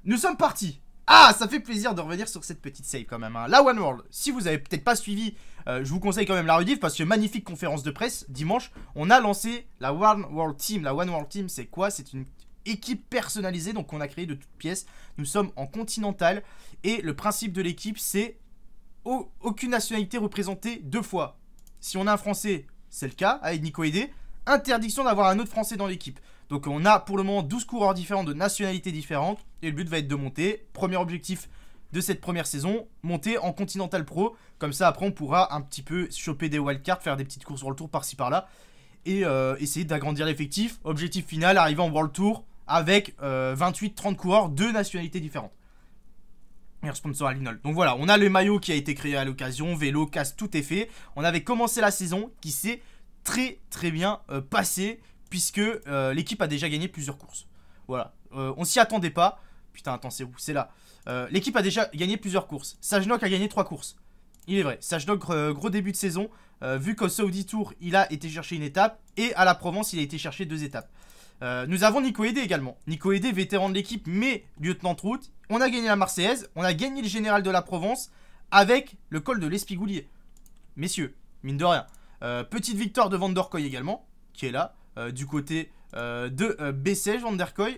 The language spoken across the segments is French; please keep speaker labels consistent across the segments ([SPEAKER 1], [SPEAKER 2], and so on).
[SPEAKER 1] Nous sommes partis. Ah, ça fait plaisir de revenir sur cette petite save quand même, hein. La One World, si vous avez peut-être pas suivi, je vous conseille quand même la rediff parce que magnifique conférence de presse, dimanche, on a lancé la One World Team. La One World Team, c'est quoi? C'est une équipe personnalisée, donc on a créé de toutes pièces. Nous sommes en continental et le principe de l'équipe, c'est aucune nationalité représentée deux fois. Si on a un Français, c'est le cas, avec Nico Aidé, interdiction d'avoir un autre Français dans l'équipe. Donc on a pour le moment 12 coureurs différents de nationalités différentes. Et le but va être de monter. Premier objectif de cette première saison, monter en Continental Pro. Comme ça après on pourra un petit peu choper des wildcards, faire des petites courses World Tour par-ci par-là. Et essayer d'agrandir l'effectif. Objectif final, arriver en World Tour avec 28-30 coureurs de nationalités différentes. Et sponsor à Linol. Donc voilà, on a le maillot qui a été créé à l'occasion. Vélo, casque, tout est fait. On avait commencé la saison qui s'est très bien passée. Puisque l'équipe a déjà gagné plusieurs courses. Voilà, on s'y attendait pas. Putain, attends, c'est où? C'est là. L'équipe a déjà gagné plusieurs courses. Sajnok a gagné 3 courses. Il est vrai, Sajnok, gros début de saison. Vu qu'au Saudi Tour, il a été chercher une étape. Et à la Provence, il a été chercher 2 étapes. Nous avons Nico Aidé également. Nico Aidé, vétéran de l'équipe, mais lieutenant de route. On a gagné la Marseillaise. On a gagné le général de la Provence. Avec le col de l'Espigoulier. Messieurs, mine de rien. Petite victoire de Van der Kooi également, qui est là. Du côté de Bessèges, Van der Kooi.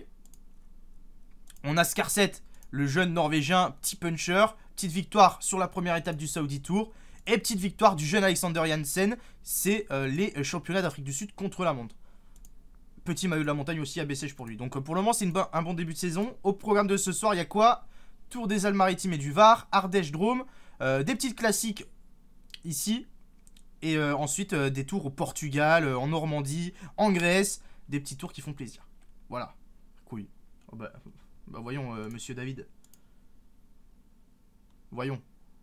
[SPEAKER 1] On a Skarset, le jeune norvégien, petit puncher. Petite victoire sur la première étape du Saudi Tour. Et petite victoire du jeune Alexander Janssen. C'est les championnats d'Afrique du Sud contre la montre. Petit maillot de la montagne aussi à Bessèges pour lui. Donc pour le moment c'est un bon début de saison. Au programme de ce soir il y a quoi? Tour des Alpes-Maritimes et du Var, Ardèche-Drôme. Des petites classiques ici. Et ensuite des tours au Portugal, en Normandie, en Grèce. Des petits tours qui font plaisir. Voilà. Cool. Oh bah voyons, monsieur David. Voyons.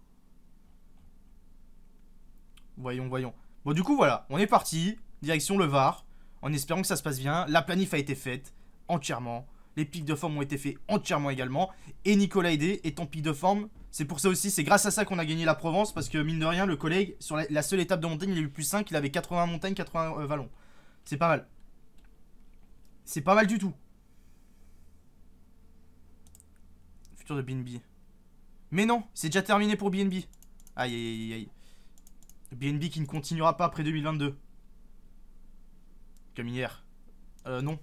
[SPEAKER 1] Voyons. Bon du coup voilà, on est parti. Direction le Var. En espérant que ça se passe bien. La planif a été faite entièrement. Les pics de forme ont été faits entièrement également. Et Nicolas Aidé est en pic de forme. C'est pour ça aussi, c'est grâce à ça qu'on a gagné la Provence. Parce que mine de rien, le collègue, sur la seule étape de montagne, il a eu plus 5. Il avait 80 montagnes, 80 vallons. C'est pas mal. C'est pas mal du tout. Futur de BNB. Mais non, c'est déjà terminé pour BNB. Aïe. BNB qui ne continuera pas après 2022. Comme hier. Non.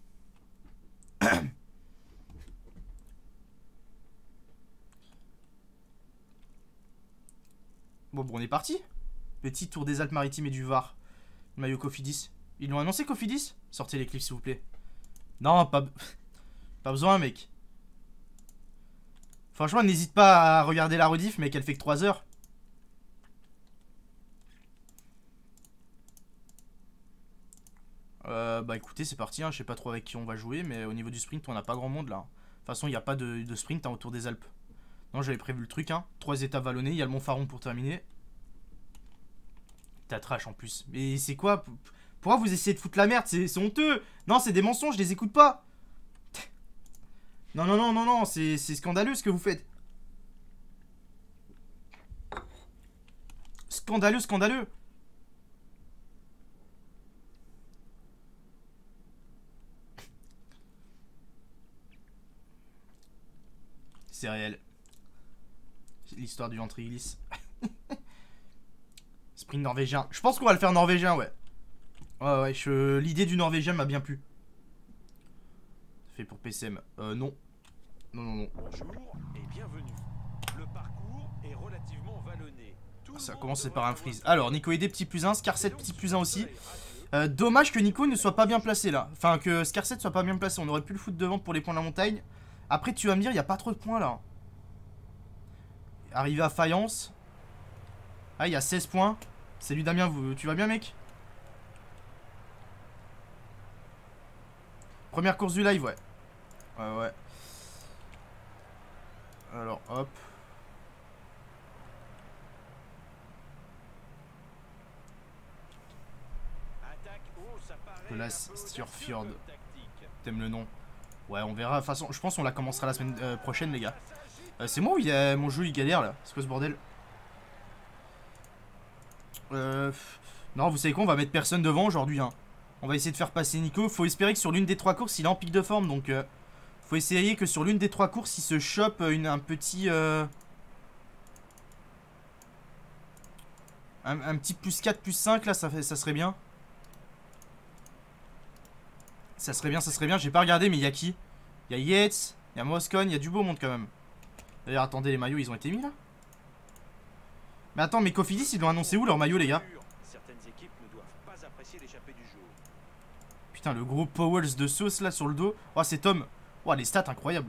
[SPEAKER 1] Bon, on est parti. Petit tour des Alpes-Maritimes et du Var. Maillot Cofidis. Ils l'ont annoncé Cofidis? Sortez les clips s'il vous plaît. Non, pas besoin mec. Franchement, n'hésite pas à regarder la rediff, mec, elle fait que 3 heures. Bah écoutez, c'est parti, hein. Je sais pas trop avec qui on va jouer, mais au niveau du sprint, on n'a pas grand monde là. De toute façon, il n'y a pas de sprint hein, autour des Alpes. Non, j'avais prévu le truc, hein. 3 étapes vallonnées, il y a le Mont Faron pour terminer. T'as trash en plus. Mais c'est quoi? Pourquoi vous essayez de foutre la merde? C'est honteux. Non, c'est des mensonges, je les écoute pas. Non, c'est scandaleux ce que vous faites. Scandaleux. C'est réel. L'histoire du ventre-glisse. Sprint norvégien. Je pense qu'on va le faire norvégien, ouais. Ouais, l'idée du norvégien m'a bien plu. Fait pour PCM. Non. Non.
[SPEAKER 2] Bonjour et bienvenue. Le parcours est relativement vallonné.
[SPEAKER 1] Ça a commencé par un freeze. Alors, Nico Aidé, petit plus 1. Skarset, petit plus 1 aussi. Dommage que Nico ne soit pas bien placé là. Enfin, que Skarset soit pas bien placé. On aurait pu le foutre devant pour les points de la montagne. Après, tu vas me dire, il n'y a pas trop de points là. Arrivé à Fayence. Ah, il y a 16 points. Salut Damien, tu vas bien, mec? Première course du live, ouais. Ouais. Alors, hop. Là, Sturfjord. T'aimes le nom? Ouais, on verra. De toute façon, je pense qu'on la commencera la semaine prochaine, les gars. C'est moi ou mon jeu il galère là? C'est quoi ce bordel? Non, vous savez quoi? On va mettre personne devant aujourd'hui. Hein. On va essayer de faire passer Nico. Faut espérer que sur l'une des 3 courses, il est en pic de forme. Donc, Faut essayer que sur l'une des 3 courses, il se chope un petit... Un petit plus 4, plus 5 là, ça serait bien. Ça serait bien. J'ai pas regardé, mais il y a qui? Il y a Yates, il y a Moscone, il y a du beau monde quand même. D'ailleurs, attendez, les maillots, ils ont été mis là? Mais attends, mais Cofidis, ils l'ont annoncé où leur maillot, les gars? Putain, le gros Powells de sauce là sur le dos. Oh, c'est Tom. Oh, les stats incroyables.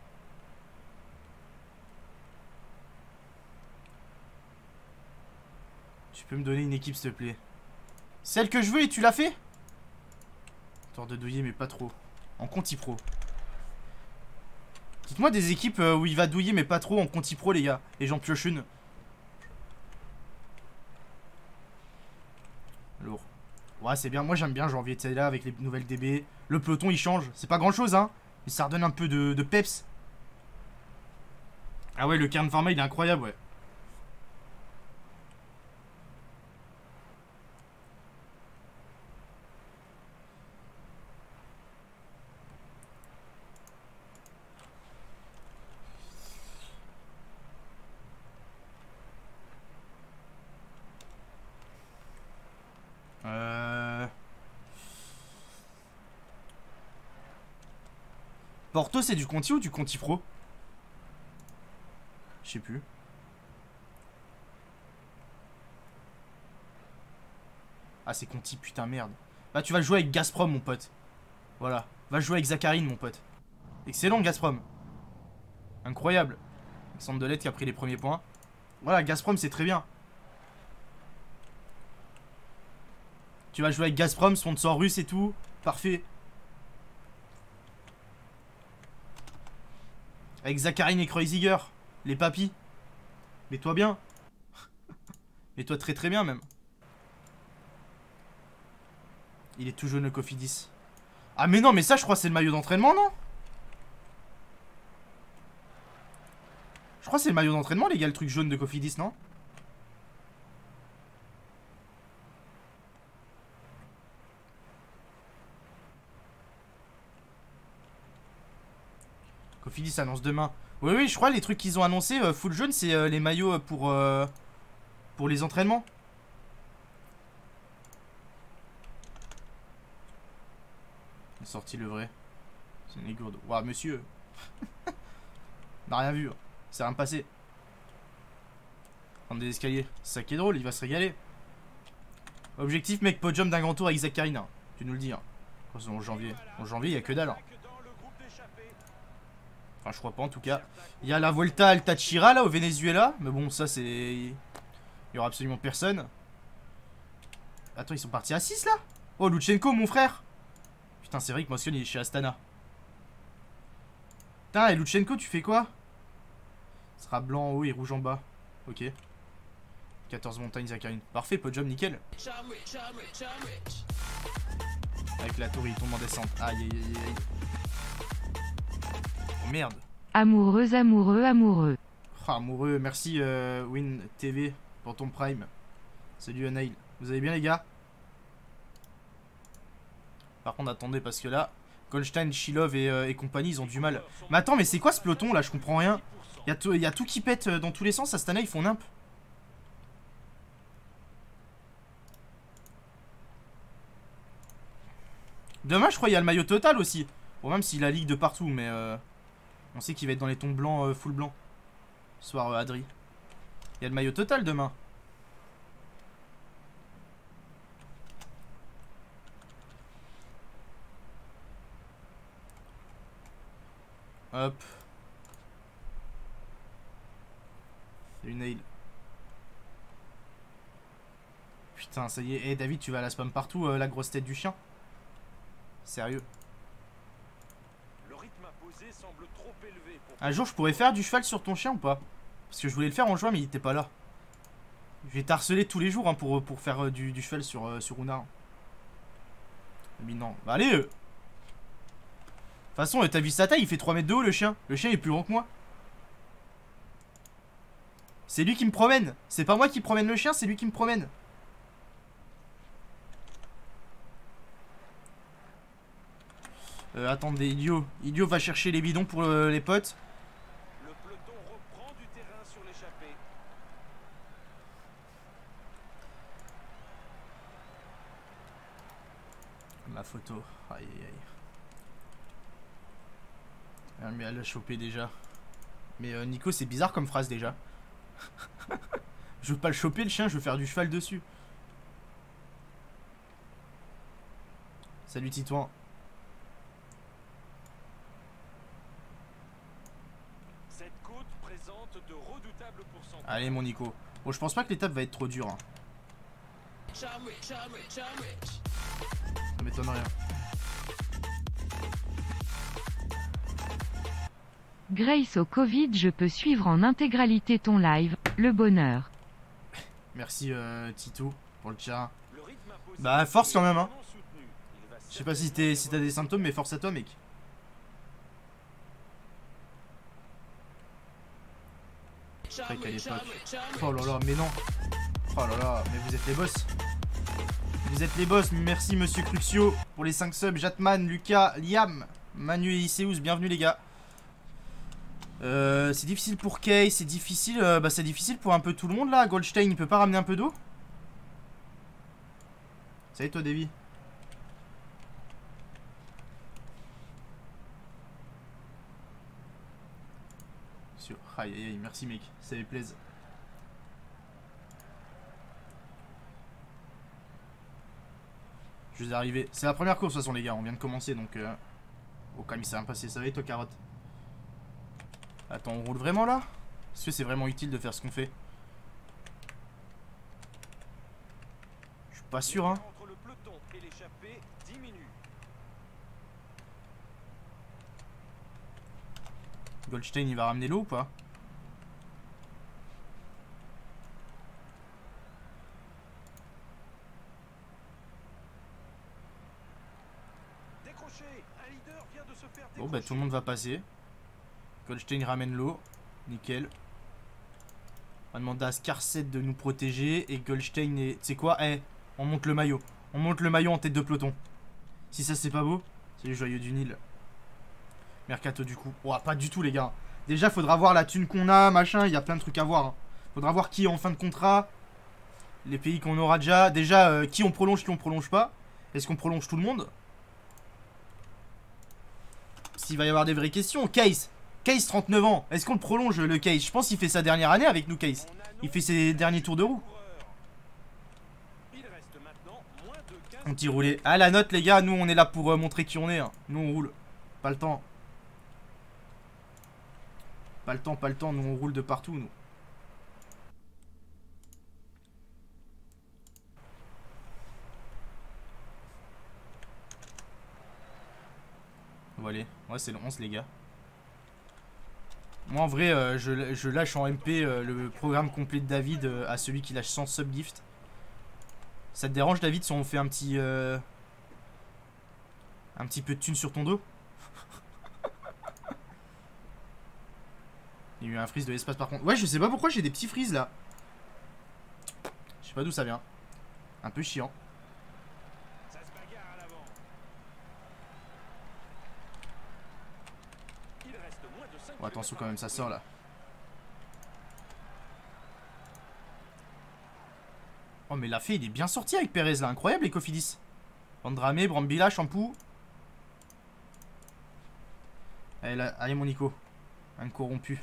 [SPEAKER 1] Tu peux me donner une équipe, s'il te plaît? Celle que je veux et tu l'as fait? Tort de douiller, mais pas trop. En Conti Pro. Dites-moi des équipes où il va douiller, mais pas trop en Conti Pro, les gars. Et j'en pioche une. Lourd. Ouais, c'est bien. Moi, j'aime bien janvier, tu sais, là, avec les nouvelles DB. Le peloton, il change. C'est pas grand-chose, hein. Mais ça redonne un peu de peps. Ah ouais, le Cairn Pharma, il est incroyable, ouais. Porto, c'est du Conti ou du Conti Pro? Je sais plus. Ah, c'est Conti, putain, merde. Bah, tu vas jouer avec Gazprom, mon pote. Voilà. Va jouer avec Zakharine, mon pote. Excellent, Gazprom. Incroyable. Alexandre Delette qui a pris les premiers points. Voilà, Gazprom, c'est très bien. Tu vas jouer avec Gazprom, sponsor russe et tout. Parfait. Avec Zakharine et Kreuziger. Les papis. Mets-toi bien. Mets-toi très très bien, même. Il est tout jaune, le Cofidis. Ah, mais non, mais ça, je crois que c'est le maillot d'entraînement, non? Je crois que c'est le maillot d'entraînement, les gars, le truc jaune de Cofidis, non? Cofidis annonce demain. Oui, oui, je crois les trucs qu'ils ont annoncé, full jaune, c'est les maillots pour les entraînements. Il a sorti le vrai. C'est une gourde. Ouah, monsieur. On n'a rien vu. C'est rien passé. Prendre des escaliers. C'est ça qui est drôle, il va se régaler. Objectif, mec, podium d'un grand tour avec Zakharine. Hein. Tu nous le dis. Hein. En janvier. En janvier, il n'y a que dalle. Hein. Enfin, je crois pas en tout cas. Il y a la Volta Al Táchira là au Venezuela. Mais bon, ça c'est. Il y aura absolument personne. Attends, ils sont partis à 6 là? Oh, Lutsenko, mon frère. Putain, c'est vrai que Moscone il est chez Astana. Putain, et Lutsenko, tu fais quoi? Ce sera blanc en haut et rouge en bas. Ok. 14 montagnes Zakharine. Parfait, podium, nickel. Avec la tour, il tombe en descente. Aïe, aïe, aïe, aïe. Merde.
[SPEAKER 3] Amoureux, amoureux, amoureux.
[SPEAKER 1] Oh, amoureux, merci Win TV pour ton prime. Salut Nail. Vous allez bien les gars? Par contre attendez parce que là, Goldstein, Shilov et compagnie ils ont du mal. Mais attends mais c'est quoi ce peloton là? Je comprends rien. Il y a tout qui pète dans tous les sens. Astana ils font nimp. Demain je crois il y a le maillot total aussi. Bon même s'il a ligue de partout mais on sait qu'il va être dans les tons blancs, full blanc. Soir Adri. Il y a le maillot total demain. Hop. Salut Nail. Putain, ça y est. Eh David, tu vas à la spam partout, la grosse tête du chien. Sérieux. Un jour, je pourrais faire du cheval sur ton chien ou pas? Parce que je voulais le faire en juin, mais il était pas là. Je vais t'harceler tous les jours hein, pour faire du cheval sur Runa. Mais non. Bah allez De toute façon, t'as vu sa taille, il fait 3 mètres de haut le chien. Le chien est plus grand que moi. C'est lui qui me promène. C'est pas moi qui promène le chien, c'est lui qui me promène. Attendez, Idio va chercher les bidons pour les potes.
[SPEAKER 2] Le peloton reprend du terrain sur l'échappée.
[SPEAKER 1] Ma photo. Aïe aïe aïe. Ah, mais elle l'a chopé déjà. Mais Nico, c'est bizarre comme phrase déjà. Je veux pas le choper le chien, je veux faire du cheval dessus. Salut Titouan.
[SPEAKER 2] Cette côte présente de redoutables pourcentages.
[SPEAKER 1] Allez mon Nico. Bon, je pense pas que l'étape va être trop dure. Hein. Ça m'étonne rien.
[SPEAKER 3] Grace au Covid, je peux suivre en intégralité ton live, le bonheur.
[SPEAKER 1] Merci Tito pour le chat.
[SPEAKER 2] Le rythme imposé
[SPEAKER 1] Bah force quand même hein.
[SPEAKER 2] est soutenu. Il va
[SPEAKER 1] Je sais pas si t'as des symptômes mais force à toi mec. Après qu'à l'époque. Oh là là mais non. Oh là là mais vous êtes les boss. Vous êtes les boss. Merci monsieur Cruxio pour les 5 subs. Jatman, Lucas, Liam, Manu et Iseus. Bienvenue les gars. C'est difficile pour Kay, c'est difficile, c'est difficile pour un peu tout le monde là. Goldstein il peut pas ramener un peu d'eau? Salut toi Davy. Aïe aïe aïe, merci mec, ça fait plaisir. Je vais arriver, c'est la première course de toute façon les gars, on vient de commencer donc oh quand même il s'est rien passé, ça va toi carotte? Attends, on roule vraiment là? Est-ce que c'est vraiment utile de faire ce qu'on fait? Je suis pas sûr hein.
[SPEAKER 2] entre le peloton et l'échappée diminue.
[SPEAKER 1] Goldstein il va ramener l'eau ou pas?
[SPEAKER 2] Décroché, un leader vient de se faire décrocher.
[SPEAKER 1] Bon bah tout le monde va passer. Goldstein ramène l'eau. Nickel. On va demander à Scarset de nous protéger. Et Goldstein est... Tu sais quoi? Eh, on monte le maillot. On monte le maillot en tête de peloton. Si ça c'est pas beau. C'est les joyeux du Nil. Mercato du coup. Oh, pas du tout les gars. Déjà faudra voir la thune qu'on a, machin. Il y a plein de trucs à voir. Hein. Faudra voir qui est en fin de contrat. Les pays qu'on aura déjà. Déjà, qui on prolonge pas. Est-ce qu'on prolonge tout le monde? S'il va y avoir des vraies questions. Case 39 ans. Est-ce qu'on le prolonge le Case? Je pense qu'il fait sa dernière année avec nous Case. Il fait ses derniers tours de roue.
[SPEAKER 2] Il reste maintenant moins de 15
[SPEAKER 1] On t'y roulé. Ah la note les gars, nous on est là pour montrer qui on est. Hein. Nous on roule. Pas le temps. Pas le temps, nous on roule de partout nous. Voilà. Ouais c'est le 11 les gars. Moi en vrai je lâche en MP le programme complet de David à celui qui lâche 100 subgift. Ça te dérange David si on fait un petit peu de thune sur ton dos? Il y a eu un freeze de l'espace par contre. Ouais je sais pas pourquoi j'ai des petits freezes là. Je sais pas d'où ça vient. Un peu chiant.
[SPEAKER 2] Ça se bagarre à l'avant. Il reste moins de 5
[SPEAKER 1] Oh, attention quand même ça sort là. Oh mais la fée il est bien sorti avec Perez là. Incroyable les Cofidis. Andrame, Brambilla, Shampoo. Allez, là, allez mon Nico. Un corrompu.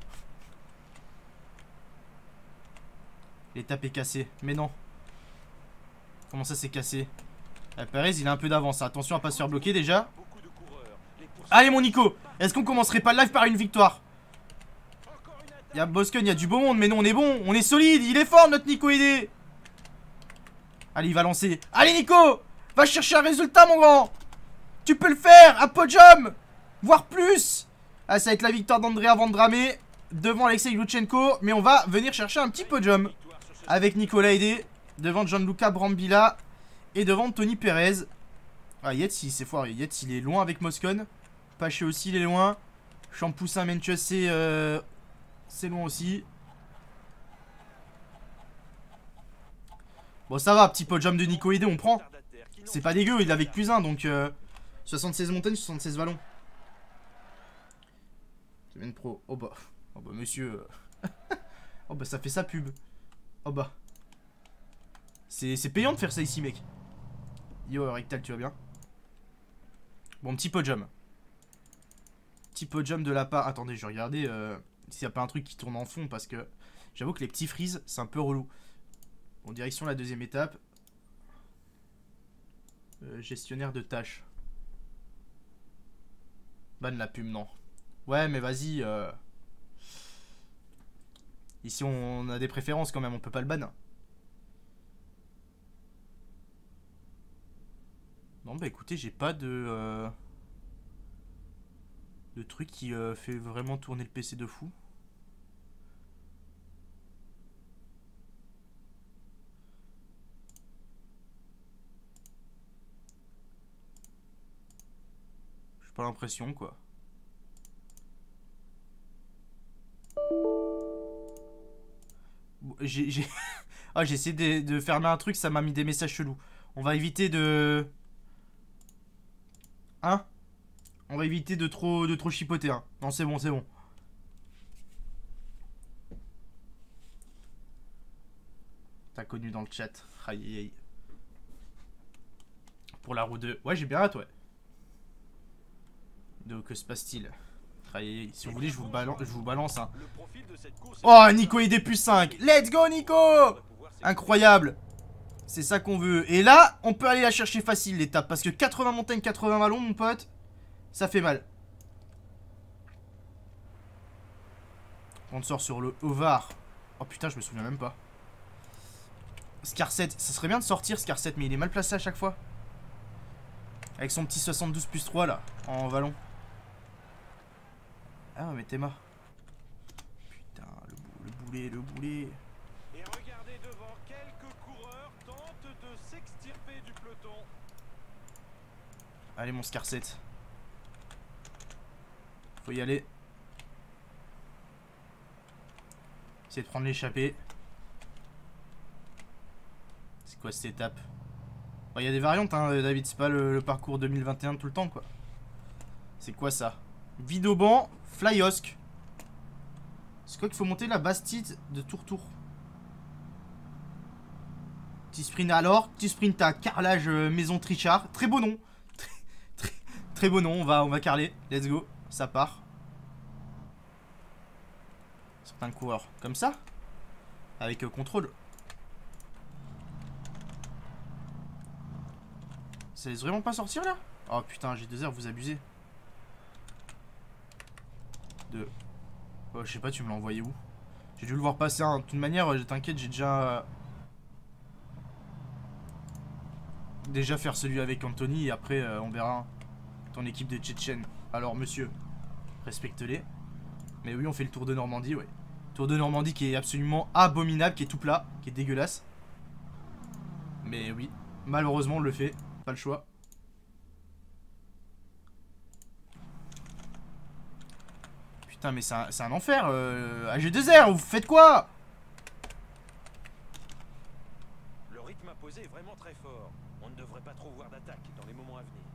[SPEAKER 1] L'étape est cassée. Mais non. Comment ça c'est cassé? Perez il a un peu d'avance. Attention à pas se faire bloquer déjà.
[SPEAKER 2] beaucoup de coureurs. Les courses
[SPEAKER 1] Allez mon Nico. Est-ce qu'on commencerait pas le live par une victoire?
[SPEAKER 2] encore une attaque.
[SPEAKER 1] Il y a Bosken, il y a du beau monde. Mais non on est bon. On est solide. Il est fort notre Nico aidé. Allez il va lancer. Allez Nico. Va chercher un résultat mon grand. Tu peux le faire. Un podium. Voire plus. Ah ça va être la victoire d'Andrea Vandrame devant Alexei Lutsenko. Mais on va venir chercher un petit podium
[SPEAKER 2] Victoire sur ce
[SPEAKER 1] avec Nicolas Aidé, devant Gianluca Brambilla et devant Tony Perez. Ah Yates il s'est foiré. Yates il est loin avec Moscone. Paché aussi il est loin. Shampoo Saint-Mencius c'est loin aussi. Bon ça va, petit podium de Nico Aidé on prend.
[SPEAKER 2] retardataire qui
[SPEAKER 1] C'est pas dégueu, il est avec plus 1 donc 76 montagnes, 76 vallons. Semaine pro. Oh bah monsieur. Oh bah ça fait sa pub. Oh bah. C'est payant de faire ça ici mec. Yo Rectal, tu vas bien? Bon, petit podium. Petit podium de la part. Attendez, je vais regarder s'il n'y a pas un truc qui tourne en fond parce que j'avoue que les petits freeze, c'est un peu relou. Bon, direction la deuxième étape. Gestionnaire de tâches. Ban la pub, non. Ouais, mais vas-y. Ici, on a des préférences quand même, on peut pas le ban. Non, bah écoutez, j'ai pas de truc qui fait vraiment tourner le PC de fou. J'ai pas l'impression, quoi. Bon, j'ai ah, j'ai essayé de fermer un truc, ça m'a mis des messages chelous. On va éviter de... Hein? On va éviter de trop chipoter, hein. Non, c'est bon, c'est bon. T'as connu dans le chat. Aïe aïe aïe. Pour la roue 2. Ouais, j'ai bien hâte, ouais. Donc, que se passe-t-il? Aïe aïe aïe. Si vous voulez, je vous balance, hein. Oh, Nico ID plus 5. Let's go, Nico! Incroyable. C'est ça qu'on veut. Et là, on peut aller la chercher facile, l'étape. Parce que 80 montagnes, 80 vallons, mon pote, ça fait mal. On sort sur le Ovar. Oh putain, je me souviens même pas. Scar7, ça serait bien de sortir Scar7, mais il est mal placé à chaque fois. Avec son petit 72 plus 3 là, en vallon. Ah, mais t'es mort. Putain, le boulet.
[SPEAKER 2] Et regardez devant, quelques coureurs tentent de s'extirper du peloton.
[SPEAKER 1] Allez, mon Scar7. Faut y aller. Essayer de prendre l'échappée. C'est quoi cette étape? Bon, y a des variantes, hein, David. C'est pas le parcours 2021 tout le temps, quoi. C'est quoi ça? Vidoban, Flyosk. C'est quoi qu'il faut monter? La Bastide de Tour. Petit sprint alors. Petit sprint à carrelage Maison Trichard. Très beau nom. Très beau nom. On va carreler. Let's go. Ça part. Certains coureurs comme ça. Avec contrôle. Ça laisse vraiment pas sortir là? Oh putain, j'ai 2 heures, vous abusez. Oh, je sais pas, tu me l'as envoyé où? J'ai dû le voir passer, hein. De toute manière, t'inquiète, j'ai déjà faire celui avec Anthony et après on verra ton équipe de Tchétchènes. Alors monsieur, respecte-les. Mais oui, on fait le tour de Normandie, ouais. Tour de Normandie qui est absolument abominable, qui est tout plat, qui est dégueulasse. Mais oui, malheureusement on le fait, pas le choix. Putain, mais c'est un enfer. AG2R, vous faites quoi?
[SPEAKER 2] Le rythme imposé est vraiment très fort. On ne devrait pas trop voir d'attaque dans les moments à venir.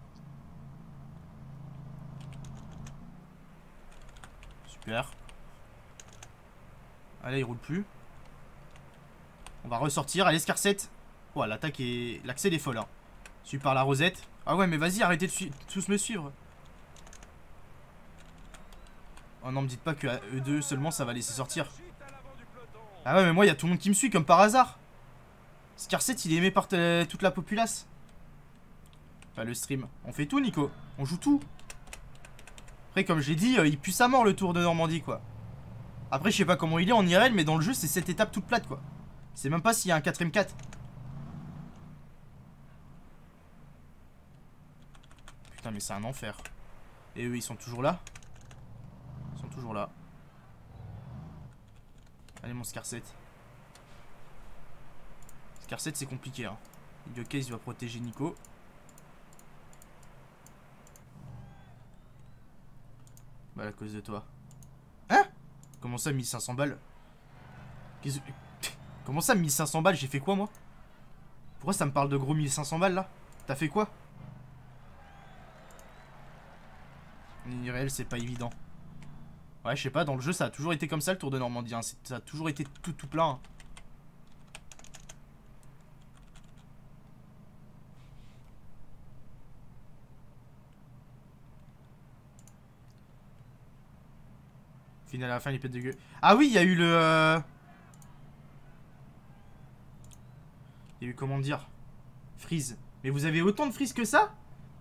[SPEAKER 1] Super. Allez, il roule plus. On va ressortir. Allez, Scar7. Oh, l'attaque est... L'accès est folle, hein. Suivi par la Rosette. Ah ouais, mais vas-y, arrêtez de tous me suivre. Oh non, me dites pas que à eux deux seulement ça va laisser sortir. Ah ouais, mais moi il y a tout le monde qui me suit comme par hasard. Scar7 il est aimé par toute la populace. Enfin, le stream. On fait tout, Nico. On joue tout. Après, comme je l'ai dit, il pue sa mort le tour de Normandie, quoi. Après, je sais pas comment il est en IRL, mais dans le jeu, c'est cette étape toute plate, quoi. C'est même pas s'il y a un 4ème 4. Putain, mais c'est un enfer. Et eux, ils sont toujours là. Ils sont toujours là. Allez, mon Scar7. Scar7, c'est compliqué, hein. Case va protéger Nico. Bah, à cause de toi. Hein? Comment ça, 1500 balles? Comment ça, 1500 balles? J'ai fait quoi, moi? Pourquoi ça me parle de gros 1500 balles, là? T'as fait quoi? IRL, c'est pas évident. Ouais, je sais pas, dans le jeu, ça a toujours été comme ça, le Tour de Normandie. Hein. Ça a toujours été tout plein. Hein. Final à la fin, les pètes de gueule. Ah oui, il y a eu le... Il y a eu, comment dire, freeze. Mais vous avez autant de freeze que ça?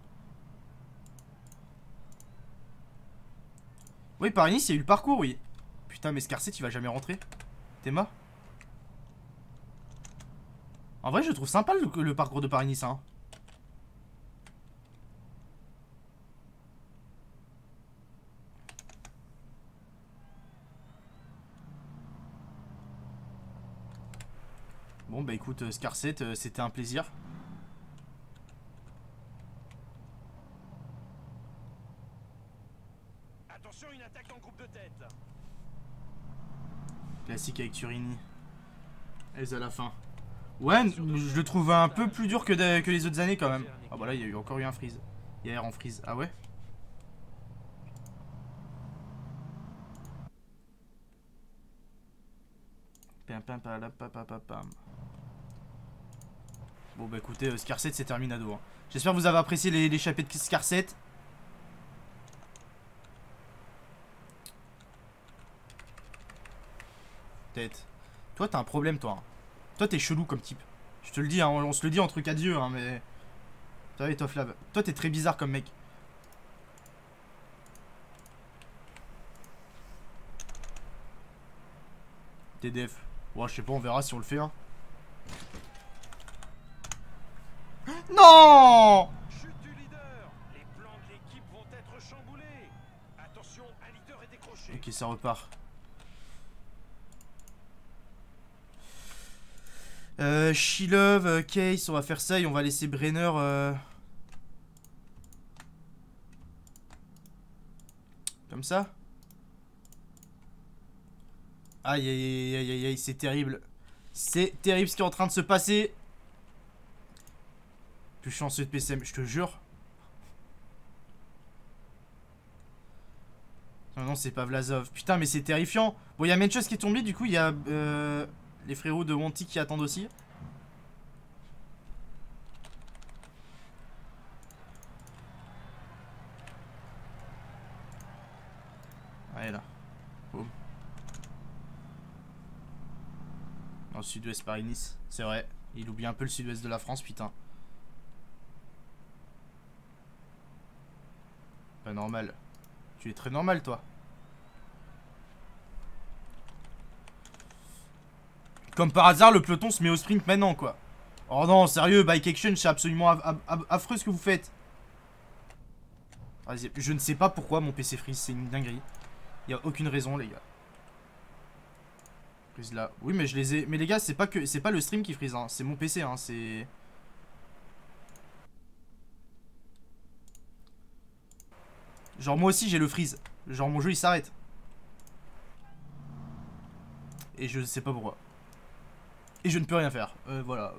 [SPEAKER 1] Oui, par Nice, il y a eu le parcours, oui. Putain, mais Scarset, il va jamais rentrer. T'es mort. En vrai, je trouve sympa le parcours de Paris-Nice, hein. Bon, bah écoute, Scarset, c'était un plaisir.
[SPEAKER 2] Attention, une attaque en groupe de tête.
[SPEAKER 1] Classique avec Turini. Elles à la fin. Ouais, je le trouve un peu plus dur que les autres années quand même. Ah bah là, il y a eu encore eu un freeze. Il y a R en freeze. Ah ouais? Pam pam pam pam pam pam. Bon bah écoutez, Scarset c'est terminado. Hein. J'espère que vous avez apprécié l'échappée de Scarset. Tête. Toi t'as un problème toi. Hein. Toi t'es chelou comme type. Je te le dis, hein, on se le dit en truc à Dieu, hein, mais... Toi et toi Flav. Toi t'es très bizarre comme mec. TDF. Ouais, je sais pas, on verra si on le fait. Hein. Non!
[SPEAKER 2] Chute du leader. Les plans de l'équipe vont être chamboulés. Attention, un leader est décroché.
[SPEAKER 1] Ok, ça repart. Shilov, Case, on va faire ça et on va laisser Brenner. Comme ça. Aïe aïe aïe aïe aïe, c'est terrible. C'est terrible ce qui est en train de se passer. Plus chanceux de PCM, je te jure. Non, non, c'est pas Vlasov. Putain, mais c'est terrifiant. Bon, il y a Menchos qui est tombé, du coup, il y a les frérots de Wanty qui attendent aussi. Allez, là. Boum. Dans le sud-ouest, Paris-Nice. C'est vrai. Il oublie un peu le sud-ouest de la France, putain. Pas normal. Tu es très normal, toi. Comme par hasard, le peloton se met au sprint maintenant, quoi. Oh non, sérieux, Bike Action, c'est absolument affreux ce que vous faites. Vas-y, je ne sais pas pourquoi mon PC freeze, c'est une dinguerie. Il n'y a aucune raison, les gars. Freeze là. Oui, mais je les ai... Mais les gars, c'est pas le stream qui freeze, hein. C'est mon PC, hein. C'est... Genre, moi aussi, j'ai le freeze. Genre, mon jeu, il s'arrête. Et je sais pas pourquoi. Et je ne peux rien faire. Voilà.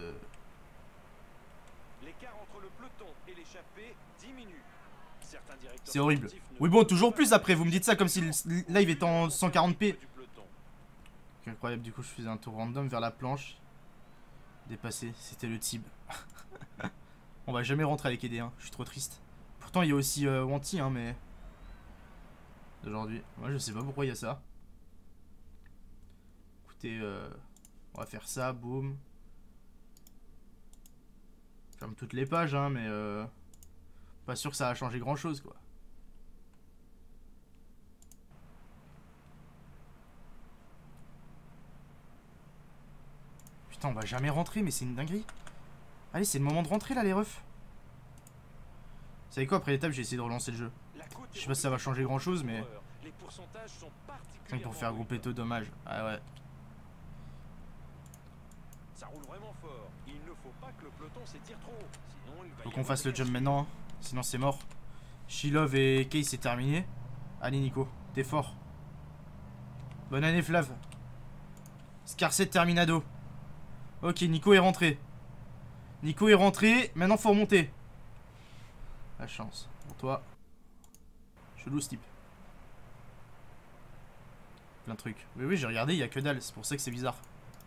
[SPEAKER 2] L'écart entre le peloton et l'échappée diminue.
[SPEAKER 1] C'est horrible. Oui, bon, toujours plus après. Vous me dites ça comme si le live était en 140p. Incroyable, du coup, je faisais un tour random vers la planche. Dépassé, c'était le Tib. On va jamais rentrer avec ED, hein. Je suis trop triste. Pourtant, il y a aussi Wanty, hein, mais... D'aujourd'hui. Moi, je sais pas pourquoi il y a ça. Écoutez, on va faire ça, boum. Ferme toutes les pages, hein, mais... Pas sûr que ça va changer grand-chose, quoi. Putain, on va jamais rentrer, mais c'est une dinguerie. Allez, c'est le moment de rentrer, là, les refs. Vous savez quoi, après l'étape, j'ai essayé de relancer le jeu. Je sais pas si ça va changer grand-chose, mais... 5 pour faire grouper dommage. Ah ouais.
[SPEAKER 2] Ça roule vraiment fort. Il ne faut pas que le peloton s'étire trop. Sinon, il va
[SPEAKER 1] Faut qu'on fasse le jump maintenant, hein. Sinon c'est mort. Shilov et Case c'est terminé. Allez Nico, t'es fort. Bonne année Flav. Scarset terminado. Ok, Nico est rentré. Nico est rentré, maintenant faut remonter. La chance pour toi. Chelou ce type. Plein de trucs. Oui, oui, j'ai regardé, il y a que dalle. C'est pour ça que c'est bizarre.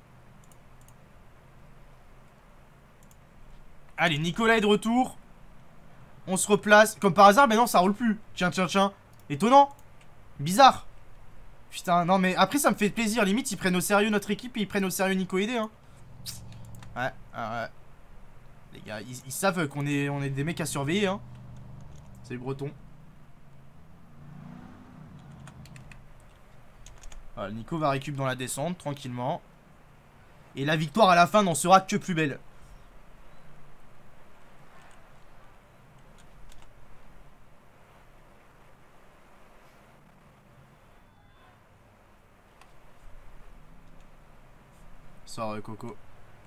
[SPEAKER 1] Allez, Nicolas est de retour. On se replace. Comme par hasard, mais non, ça roule plus. Tiens, tiens, tiens. Étonnant. Bizarre. Putain, non, mais après, ça me fait plaisir. Limite, ils prennent au sérieux notre équipe et ils prennent au sérieux Nicoïdé. Hein. Ouais, ouais. Les gars, ils savent qu'on est, on est des mecs à surveiller. Hein. C'est les Bretons. Voilà, Nico va récup dans la descente, tranquillement. Et la victoire à la fin n'en sera que plus belle. Sors Coco.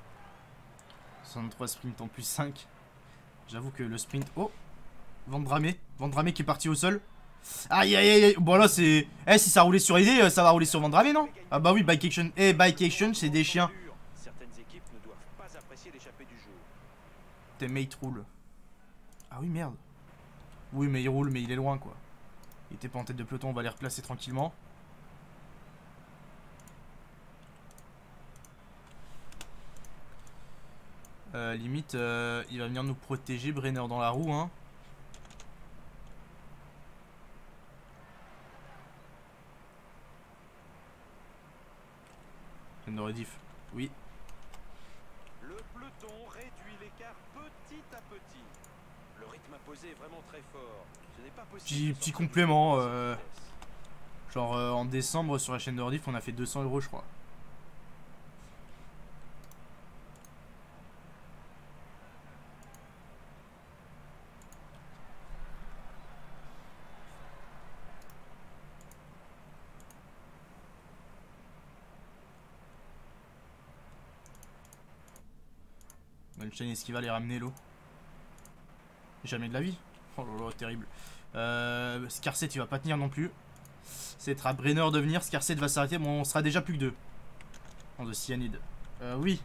[SPEAKER 1] 63 sprint en plus 5. J'avoue que le sprint... Oh, Vandramé qui est parti au sol. Aïe aïe aïe. Bon là c'est... Eh si ça roulait sur ID, ça va rouler sur Vandramé non? Ah bah oui, Bike Action. Eh Bike Action c'est des chiens. Teammate roule. Ah oui merde. Oui mais il roule mais il est loin quoi. Il était pas en tête de peloton, on va les replacer tranquillement. Limite il va venir nous protéger, Brenner dans la roue hein. De rediff, oui.
[SPEAKER 2] Le peloton réduit l'écart petit à petit. Le rythme imposé est vraiment très fort. Ce n'est pas possible.
[SPEAKER 1] Petit complément, genre en décembre sur la chaîne de rediff on a fait 200 € je crois. Une chaîne esquiva les ramener l'eau. Jamais de la vie. Oh là là, terrible. Scarset il va pas tenir non plus. C'est à Brenner de venir. Scarset va s'arrêter. Bon, on sera déjà plus que 2. En de cyanide. Oui.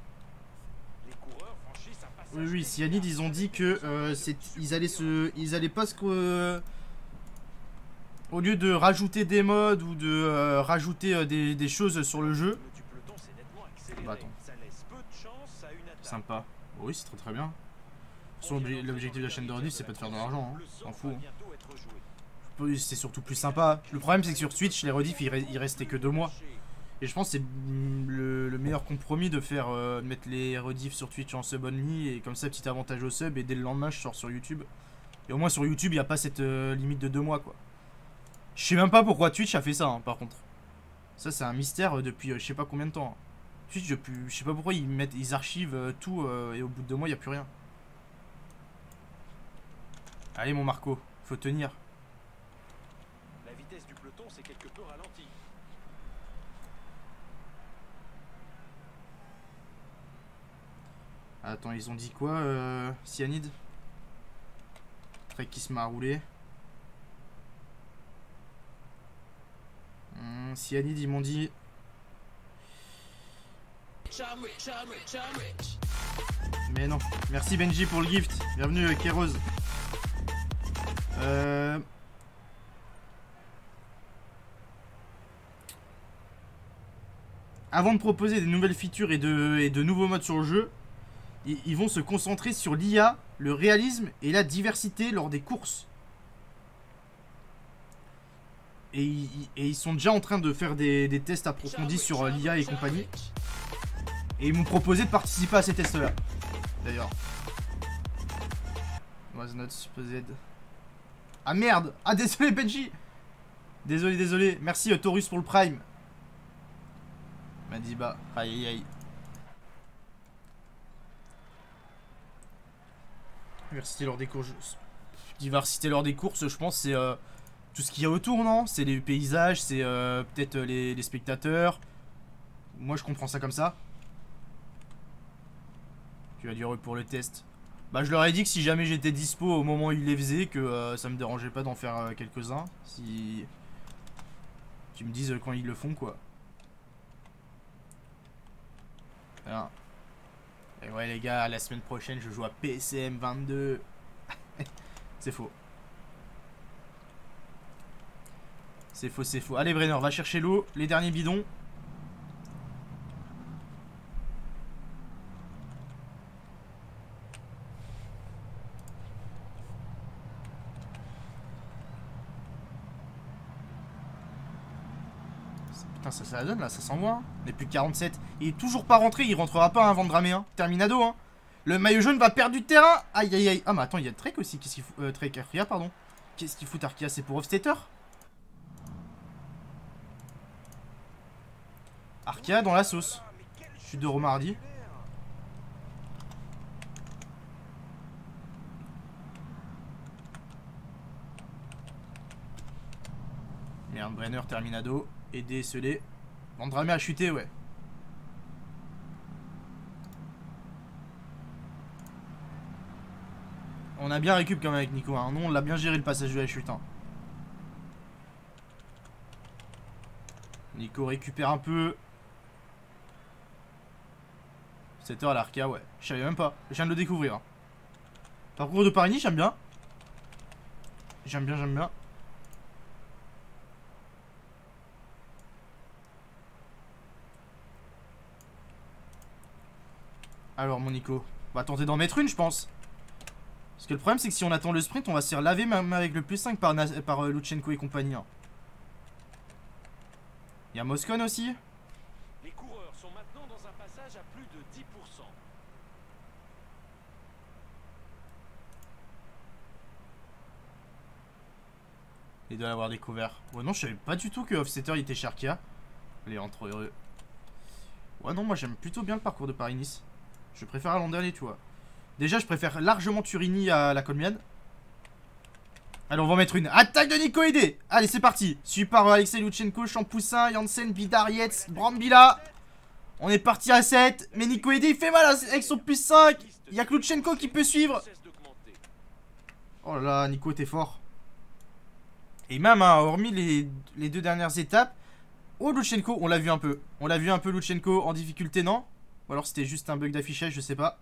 [SPEAKER 1] Oui, oui, cyanide, ils ont dit que ils allaient pas se. Au lieu de rajouter des modes ou de rajouter des choses sur le jeu. Bah attends. Sympa. Oui, c'est très très bien. L'objectif de la chaîne de rediff, c'est pas de faire de l'argent. Hein. S'en fout. Hein. C'est surtout plus sympa. Le problème, c'est que sur Twitch, les rediffs, il restait que 2 mois. Et je pense que c'est le meilleur compromis de faire mettre les rediffs sur Twitch en sub only. Et comme ça, petit avantage au sub. Et dès le lendemain, je sors sur YouTube. Et au moins, sur YouTube, il n'y a pas cette limite de 2 mois, quoi. Je sais même pas pourquoi Twitch a fait ça, hein, par contre. Ça, c'est un mystère depuis je sais pas combien de temps. Hein. Twitch, je sais pas pourquoi ils archivent tout et au bout de 2 mois, il n'y a plus rien. Allez, mon Marco, faut tenir.
[SPEAKER 2] La vitesse du peloton s'est quelque peu ralentie.
[SPEAKER 1] Attends, ils ont dit quoi, Cyanide? Trek qui se met à rouler. Cyanide, ils m'ont dit... Mais non. Merci Benji pour le gift. Bienvenue Kéros. Avant de proposer des nouvelles features et de nouveaux modes sur le jeu, ils vont se concentrer sur l'IA, le réalisme et la diversité lors des courses. Et ils sont déjà en train de faire des tests approfondis sur l'IA et compagnie. Et ils m'ont proposé de participer à ces tests-là. D'ailleurs. Was not supposed. Ah merde! Ah désolé Benji! Désolé, désolé. Merci Taurus pour le prime. Madiba. Aïe aïe aïe. Diversité lors des courses. Diversité lors des courses, je pense c'est tout ce qu'il y a autour, non? C'est les paysages, c'est peut-être les spectateurs. Moi je comprends ça comme ça. Tu vas dire pour le test. Bah je leur ai dit que si jamais j'étais dispo au moment où ils les faisaient, que ça me dérangeait pas d'en faire quelques-uns. Si... Qu'ils me disent quand ils le font quoi. Alors. Et ouais les gars, la semaine prochaine je joue à PSM 22. C'est faux. C'est faux, c'est faux. Allez, Brenner, va chercher l'eau. Les derniers bidons. Putain, ça la donne là, ça s'envoie. Hein. On est plus que 47. Il est toujours pas rentré, il rentrera pas avant de ramer. Hein. Terminado. Hein. Le maillot jaune va perdre du terrain. Aïe aïe aïe. Ah, mais attends, il y a Trek aussi. Qu'est-ce qu'il fout Trek Arkia, pardon. Qu'est-ce qu'il fout Arkia? C'est pour Hofstetter? Arkia dans la sauce. Chute de Romardi. Merde, Brenner, Terminado. Aider, sceller. Vandramé a chuté, ouais. On a bien récup quand même avec Nico. Hein. Non, on l'a bien géré le passage de la chute. Hein. Nico récupère un peu. 7h à l'Arca, ouais. Je savais même pas. Je viens de le découvrir. Hein. Parcours de Paris, j'aime bien. J'aime bien, j'aime bien. Alors, mon Nico. On va tenter d'en mettre une, je pense. Parce que le problème, c'est que si on attend le sprint, on va se faire laver même avec le plus 5 par Lutsenko et compagnie. Hein. Il y a Moscone aussi.
[SPEAKER 2] Les coureurs sont maintenant dans un passage à plus de 10%.
[SPEAKER 1] Il doit l'avoir découvert. Ouais, non, je savais pas du tout que Hofstetter il était chez Arkia. Allez, entre heureux. Ouais, non, moi j'aime plutôt bien le parcours de Paris-Nice. Je préfère à l'an dernier, tu vois. Déjà, je préfère largement Turini à la Colmiane. Allez, on va en mettre une. Attaque de Nico Aidé. Allez, c'est parti. Suivi par Alexei Lutsenko, Champoussin, Janssen, Vidar, Yates, Brambila. On est parti à 7. Mais Nico Aidé, il fait mal avec son plus 5. Il y a que Lutsenko qui peut suivre. Oh là là, Nico, t'es fort. Et même, hein, hormis les deux dernières étapes. Oh, Lutsenko, on l'a vu un peu. On l'a vu un peu, Lutsenko, en difficulté, non? Ou alors c'était juste un bug d'affichage, je sais pas.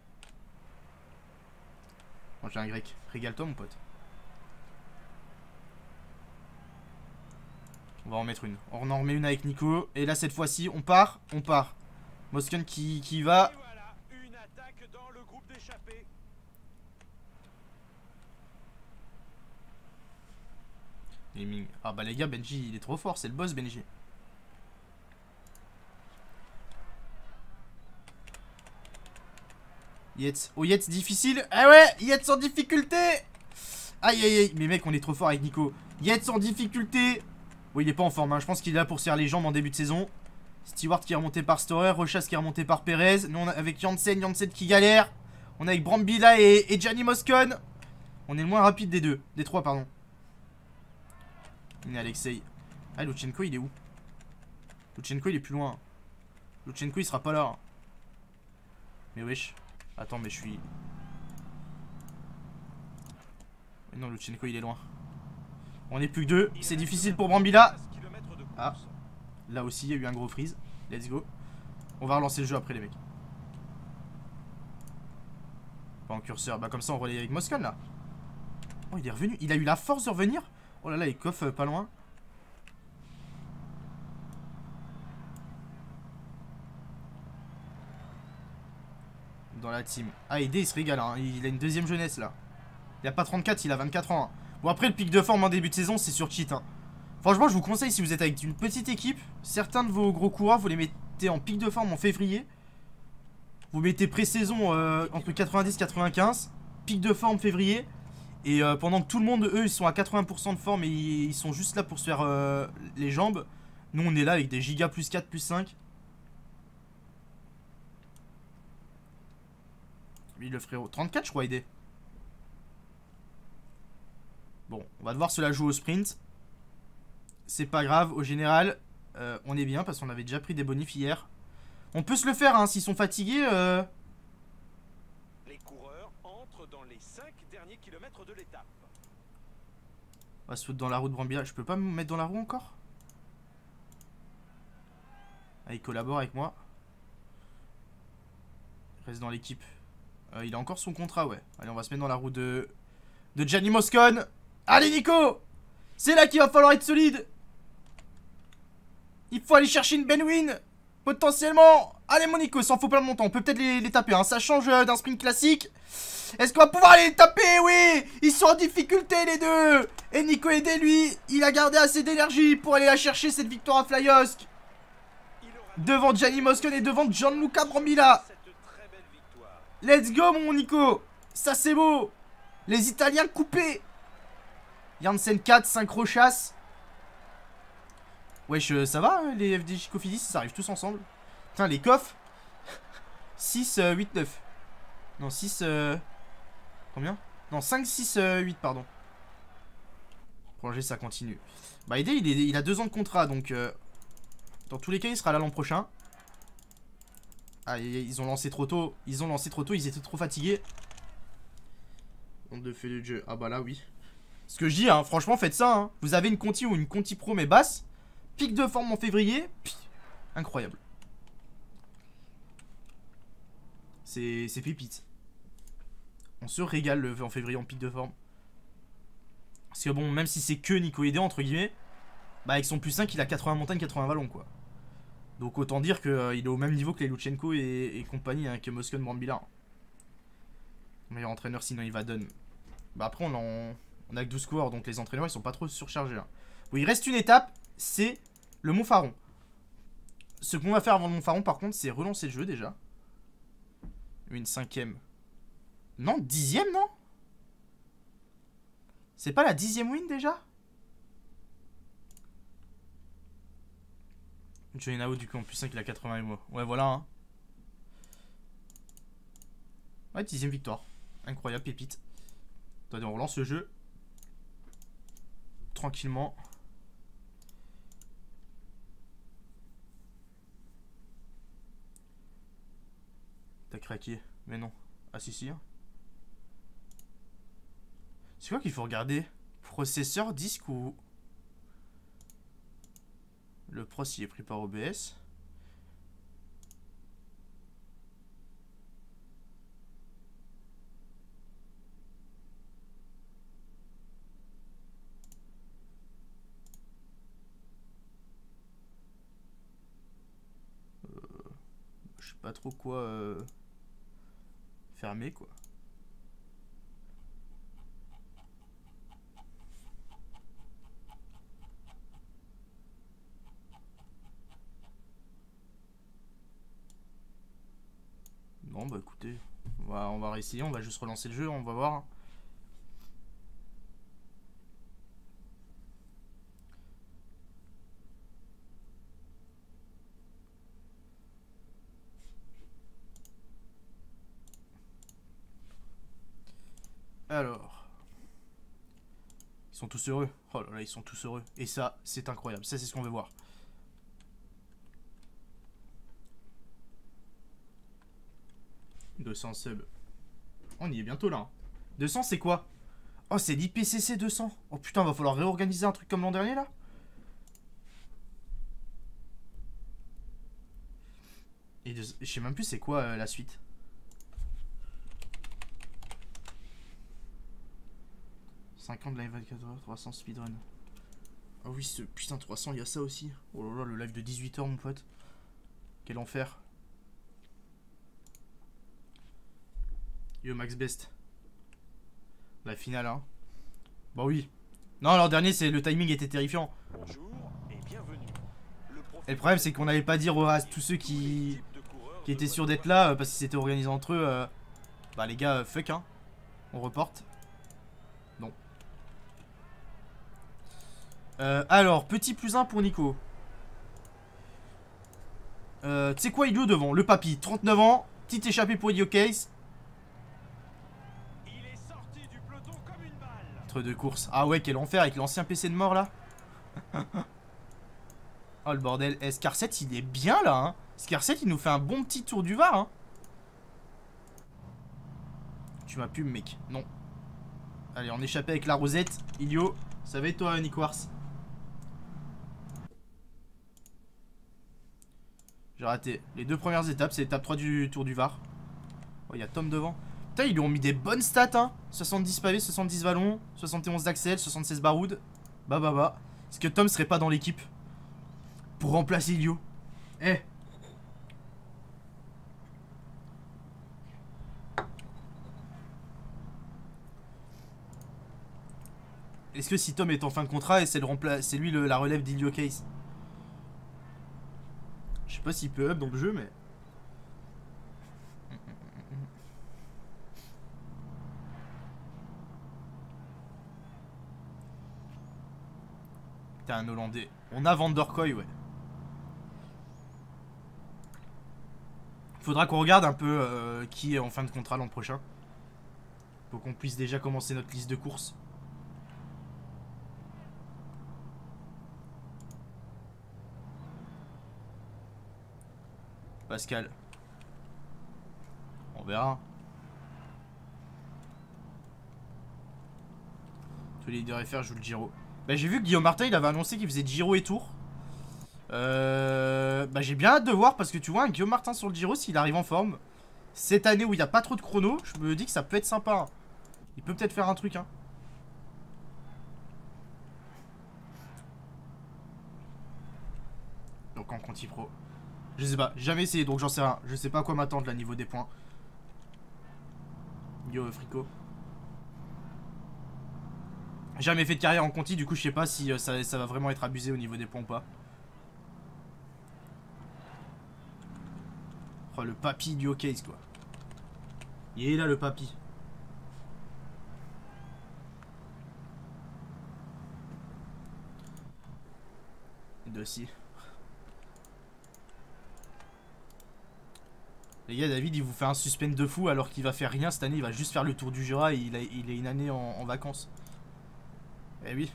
[SPEAKER 1] Bon, j'ai un grec. Régale-toi, mon pote. On va en mettre une. On en remet une avec Nico. Et là, cette fois-ci, on part. On part. Moscone qui va.
[SPEAKER 2] Voilà, une attaque dans le groupe d'échappés.
[SPEAKER 1] Ah bah les gars, Benji, il est trop fort. C'est le boss, Benji. Yates. Oh, Yates difficile. Ah ouais, Yates en difficulté. Aïe aïe aïe. Mais mec, on est trop fort avec Nico. Yates en difficulté. Bon, il est pas en forme. Hein. Je pense qu'il est là pour se faire les jambes en début de saison. Stewart qui est remonté par Storer. Rochas qui est remonté par Perez. Nous, on a avec Janssen qui galère. On est avec Brambila et Gianni Moscone. On est le moins rapide des deux. Des trois, pardon. Il est Alexei. Ah, Lutsenko, il est où? Lutsenko, il est plus loin. Lutsenko, il sera pas là. Mais wesh. Attends, mais je suis... Mais non, Lutsenko, il est loin. On est plus que deux. C'est difficile pour Brambila. Ah. Là aussi, il y a eu un gros freeze. Let's go. On va relancer le jeu après, les mecs. Pas en curseur. Bah, comme ça, on relaye avec Moscone, là. Oh, il est revenu. Il a eu la force de revenir. Oh là là, il coffre pas loin. Dans la team. Ah, Aidé, il se régale. Hein. Il a une deuxième jeunesse, là. Il a pas 34, il a 24 ans. Hein. Bon, après, le pic de forme en début de saison, c'est sur cheat. Hein. Franchement, je vous conseille, si vous êtes avec une petite équipe, certains de vos gros coureurs, vous les mettez en pic de forme en février. Vous mettez pré-saison entre 90 et 95. Pic de forme février. Et pendant que tout le monde, eux, ils sont à 80% de forme et ils sont juste là pour se faire les jambes. Nous, on est là avec des gigas plus 4, plus 5. Lui, le frérot. 34, je crois, Aidé. Bon, on va devoir se la jouer au sprint. C'est pas grave, au général, on est bien parce qu'on avait déjà pris des bonifs hier. On peut se le faire, hein, s'ils sont fatigués.
[SPEAKER 2] Les coureurs entrent dans les 5 derniers kilomètres de l'étape.
[SPEAKER 1] On va se foutre dans la roue de Brambilla. Je peux pas me mettre dans la roue encore? Ah, il collabore avec moi. Il reste dans l'équipe. Il a encore son contrat, ouais. Allez, on va se mettre dans la roue de Gianni Moscone. Allez, Nico! C'est là qu'il va falloir être solide. Il faut aller chercher une Benwin. Potentiellement. Allez mon Nico, s'en faut pas longtemps. On peut peut-être les taper. Hein. Ça change d'un sprint classique. Est-ce qu'on va pouvoir les taper? Oui. Ils sont en difficulté les deux. Et Nico Edé, lui, il a gardé assez d'énergie pour aller la chercher cette victoire à Flyosque. Devant Gianni Moscon et devant Gianluca Brambilla. Let's go mon Nico. Ça c'est beau. Les Italiens coupés. Janssen 4, Synchro-Chasse. Wesh, ça va les FDJ Cofidis, ça arrive tous ensemble. Putain, les coffres. 6, 8, 9. Non, 6... Combien? Non, 5, 6, 8, pardon. Prolonger, ça continue. Bah, Edé, il a 2 ans de contrat, donc... dans tous les cas, il sera là l'an prochain. Ah, ils ont lancé trop tôt. Ils étaient trop fatigués. Honte de fait de jeu. Ah bah là, oui. Ce que je dis, hein, franchement, faites ça. Hein. Vous avez une Conti ou une Conti Pro, mais basse. Pic de forme en février. Incroyable. C'est pépite. On se régale en février en pic de forme. Parce que bon, même si c'est que Nico Edé, entre guillemets, bah avec son plus 5, il a 80 montagnes, 80 vallons, quoi. Donc autant dire qu'il est au même niveau que les Luchenko et compagnie, hein, que Moscon Brambilla. Meilleur entraîneur, sinon il va donne. Bah après, on a que 12 coureurs, donc les entraîneurs, ils sont pas trop surchargés. Hein. Bon, il reste une étape, c'est le Montfaron. Ce qu'on va faire avant le Montfaron, par contre, c'est relancer le jeu, déjà. Une 5ème. Non, 10ème, non? C'est pas la 10ème win, déjà? Johnny Nao, du coup, en plus 5, il a 80 MO. Ouais, voilà, hein. Ouais, 10ème victoire. Incroyable, pépite. Attendez, on relance le jeu. Tranquillement. T'as craqué. Mais non. Ah si si. Hein. C'est quoi qu'il faut regarder? Processeur, disque ou... Le pros il est pris par OBS. Je sais pas trop quoi fermer quoi. Non bah écoutez, on va réessayer, on va juste relancer le jeu, on va voir. Alors, ils sont tous heureux. Oh là là, ils sont tous heureux. Et ça, c'est incroyable. Ça, c'est ce qu'on veut voir. « 200 subs. » On y est bientôt là. Hein. 200, c'est quoi? Oh, c'est l'IPCC 200. Oh putain, va falloir réorganiser un truc comme l'an dernier là. Et je sais même plus c'est quoi la suite. De live 24 h 300 speedrun. Ah oui, ce putain 300, il y a ça aussi. Oh là là, le live de 18 h mon pote. Quel enfer. Yo Max Best. La finale, hein. Bah oui. Non, l'an dernier, le timing était terrifiant.
[SPEAKER 2] Bonjour et bienvenue.
[SPEAKER 1] Et le problème, c'est qu'on n'allait pas dire à tous ceux qui étaient sûrs d'être là, parce qu'ils s'étaient organisés entre eux. Bah les gars, fuck, hein. On reporte. Non. Alors, petit plus 1 pour Nico. Tu sais quoi, Ilio devant? Le papy, 39 ans. Petite échappée pour Ilio Case.
[SPEAKER 2] Il est sorti du peloton comme une balle.
[SPEAKER 1] Entre deux courses. Ah ouais, quel enfer avec l'ancien PC de mort là. Oh le bordel. Scar7 il est bien là. Hein. Scar7 il nous fait un bon petit tour du Var. Hein. Tu m'as pu mec. Non. Allez, on échappait avec la rosette. Ilio, ça va être toi, Nico Ars. J'ai raté. Les deux premières étapes, c'est l'étape 3 du Tour du Var. Oh, il y a Tom devant. Putain, ils lui ont mis des bonnes stats, hein. 70 pavés, 70 vallons, 71 d'axel, 76 baroudes. Bah. Est-ce que Tom serait pas dans l'équipe? Pour remplacer Ilio. Eh. Est-ce que si Tom est en fin de contrat et c'est lui la relève d'Ilio Case? Je sais pas s'il peut up dans le jeu, mais... T'es un Hollandais. On a Van der Kooi, ouais. Faudra qu'on regarde un peu qui est en fin de contrat l'an prochain. Pour qu'on puisse déjà commencer notre liste de courses. Pascal. On verra. Tous les leaders FR jouent le Giro. Bah, j'ai vu que Guillaume Martin il avait annoncé qu'il faisait Giro et Tour. Bah, j'ai bien hâte de voir parce que tu vois un Guillaume Martin sur le Giro s'il arrive en forme. Cette année où il n'y a pas trop de chrono, je me dis que ça peut être sympa. Il peut peut-être faire un truc hein. Donc en Conti Pro. Je sais pas, j'ai jamais essayé donc j'en sais rien. Je sais pas à quoi m'attendre là niveau des points. Yo Frico. Jamais fait de carrière en Conti, du coup je sais pas si ça va vraiment être abusé au niveau des points ou pas. Oh le papy du Case quoi. Il est là le papy. Dossier. Les gars, David il vous fait un suspense de fou alors qu'il va faire rien cette année, il va juste faire le tour du Jura et il est une année en vacances. Eh oui.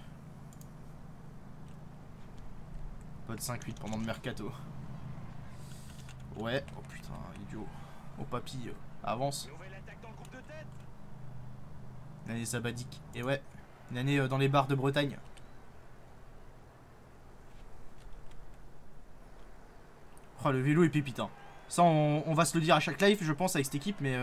[SPEAKER 1] Pas de 5-8 pendant le mercato. Ouais. Oh putain, idiot. Oh papy, avance. Une année sabbatique. Et ouais. Une année dans les bars de Bretagne. Oh le vélo est pépite hein. Ça on va se le dire à chaque live je pense avec cette équipe mais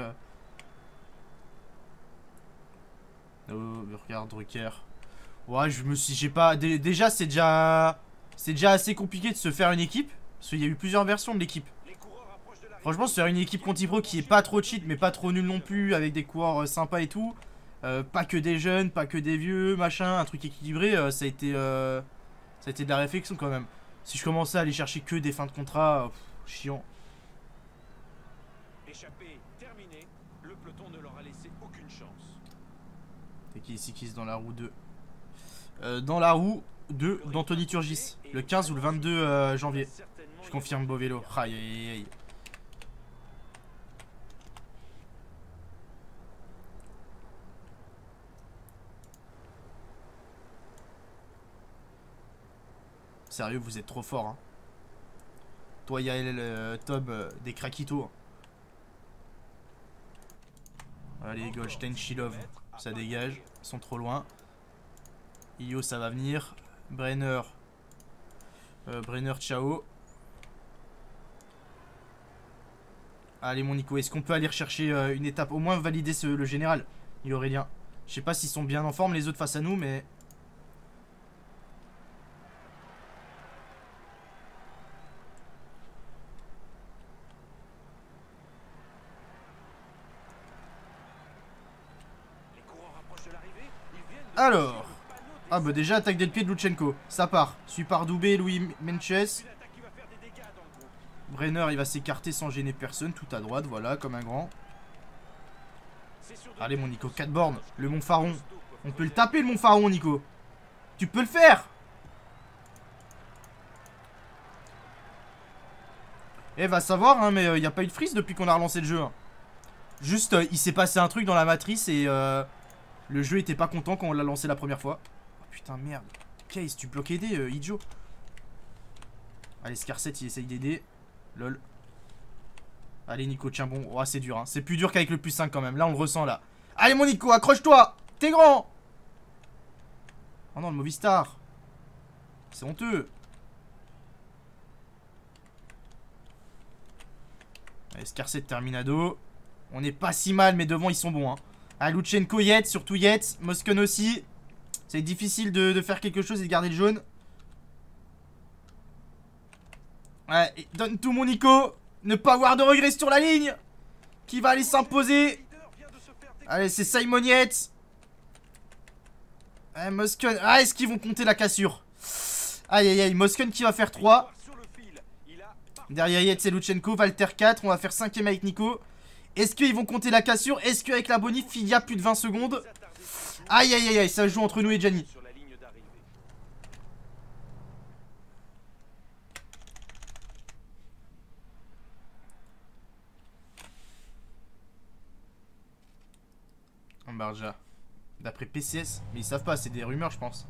[SPEAKER 1] Oh regarde Drucker. Ouais j'ai pas... Déjà c'est déjà assez compliqué de se faire une équipe. Parce qu'il y a eu plusieurs versions de l'équipe. Franchement se faire une équipe Conti Pro qui est pas trop cheat mais pas trop nulle non plus. Avec des coureurs sympas et tout. Pas que des jeunes, pas que des vieux, machin. Un truc équilibré ça a été de la réflexion quand même. Si je commençais à aller chercher que des fins de contrat, chiant.
[SPEAKER 2] Échappé, terminé. Le peloton ne leur a laissé aucune chance.
[SPEAKER 1] C'est qui ici qui est dans la roue 2 dans la roue 2 d'Anthony Turgis. Le 15 ou le 22 janvier. Je confirme beau vélo. Aïe aïe aïe. Sérieux, vous êtes trop fort hein. Toi Yael, Tom, des craquitos. Allez Goldstein, Shilov, ça dégage. Ils sont trop loin. Io ça va venir. Brenner. Brenner ciao. Allez mon Nico, est-ce qu'on peut aller rechercher une étape? Au moins valider le général. Il Aurélien. Je sais pas s'ils sont bien en forme les autres face à nous mais... Alors, ah bah déjà attaque dès le pied de Lutsenko, ça part. Suivi par Doubé, Louis Menches. Brenner il va s'écarter sans gêner personne, tout à droite, voilà, comme un grand. Allez mon Nico, 4 bornes, le Montfaron. On peut le taper le Montfaron Nico. Tu peux le faire. Eh va savoir hein, mais il n'y a pas eu de freeze depuis qu'on a relancé le jeu. Hein. Juste il s'est passé un truc dans la matrice et... le jeu était pas content quand on l'a lancé la première fois. Oh putain merde. Case tu bloques aider idiot. Allez Scarset il essaye d'aider. Lol. Allez Nico tiens bon. Oh c'est dur hein. C'est plus dur qu'avec le plus 5 quand même. Là on le ressent là. Allez mon Nico accroche-toi. T'es grand. Oh non le Movistar. C'est honteux. Allez Scarset Terminado. On est pas si mal mais devant ils sont bons hein. Ah, Lutsenko, Yates, surtout Yates, Moscon aussi. C'est difficile de faire quelque chose et de garder le jaune. Ouais, et donne tout mon Nico. Ne pas avoir de regrets sur la ligne. Qui va aller s'imposer. Allez, c'est Simoniette. Moscon. Ah, est-ce qu'ils vont compter la cassure? Aïe aïe aïe, Moscon qui va faire 3. Derrière Yates et Luchenko, Valter 4. On va faire 5ème avec Nico. Est-ce qu'ils vont compter la cassure? Est-ce qu'avec la bonif, il y a plus de 20 secondes? Aïe aïe aïe aïe, ça joue entre nous et Gianni. Barja. D'après PCS, mais ils savent pas, c'est des rumeurs, je pense.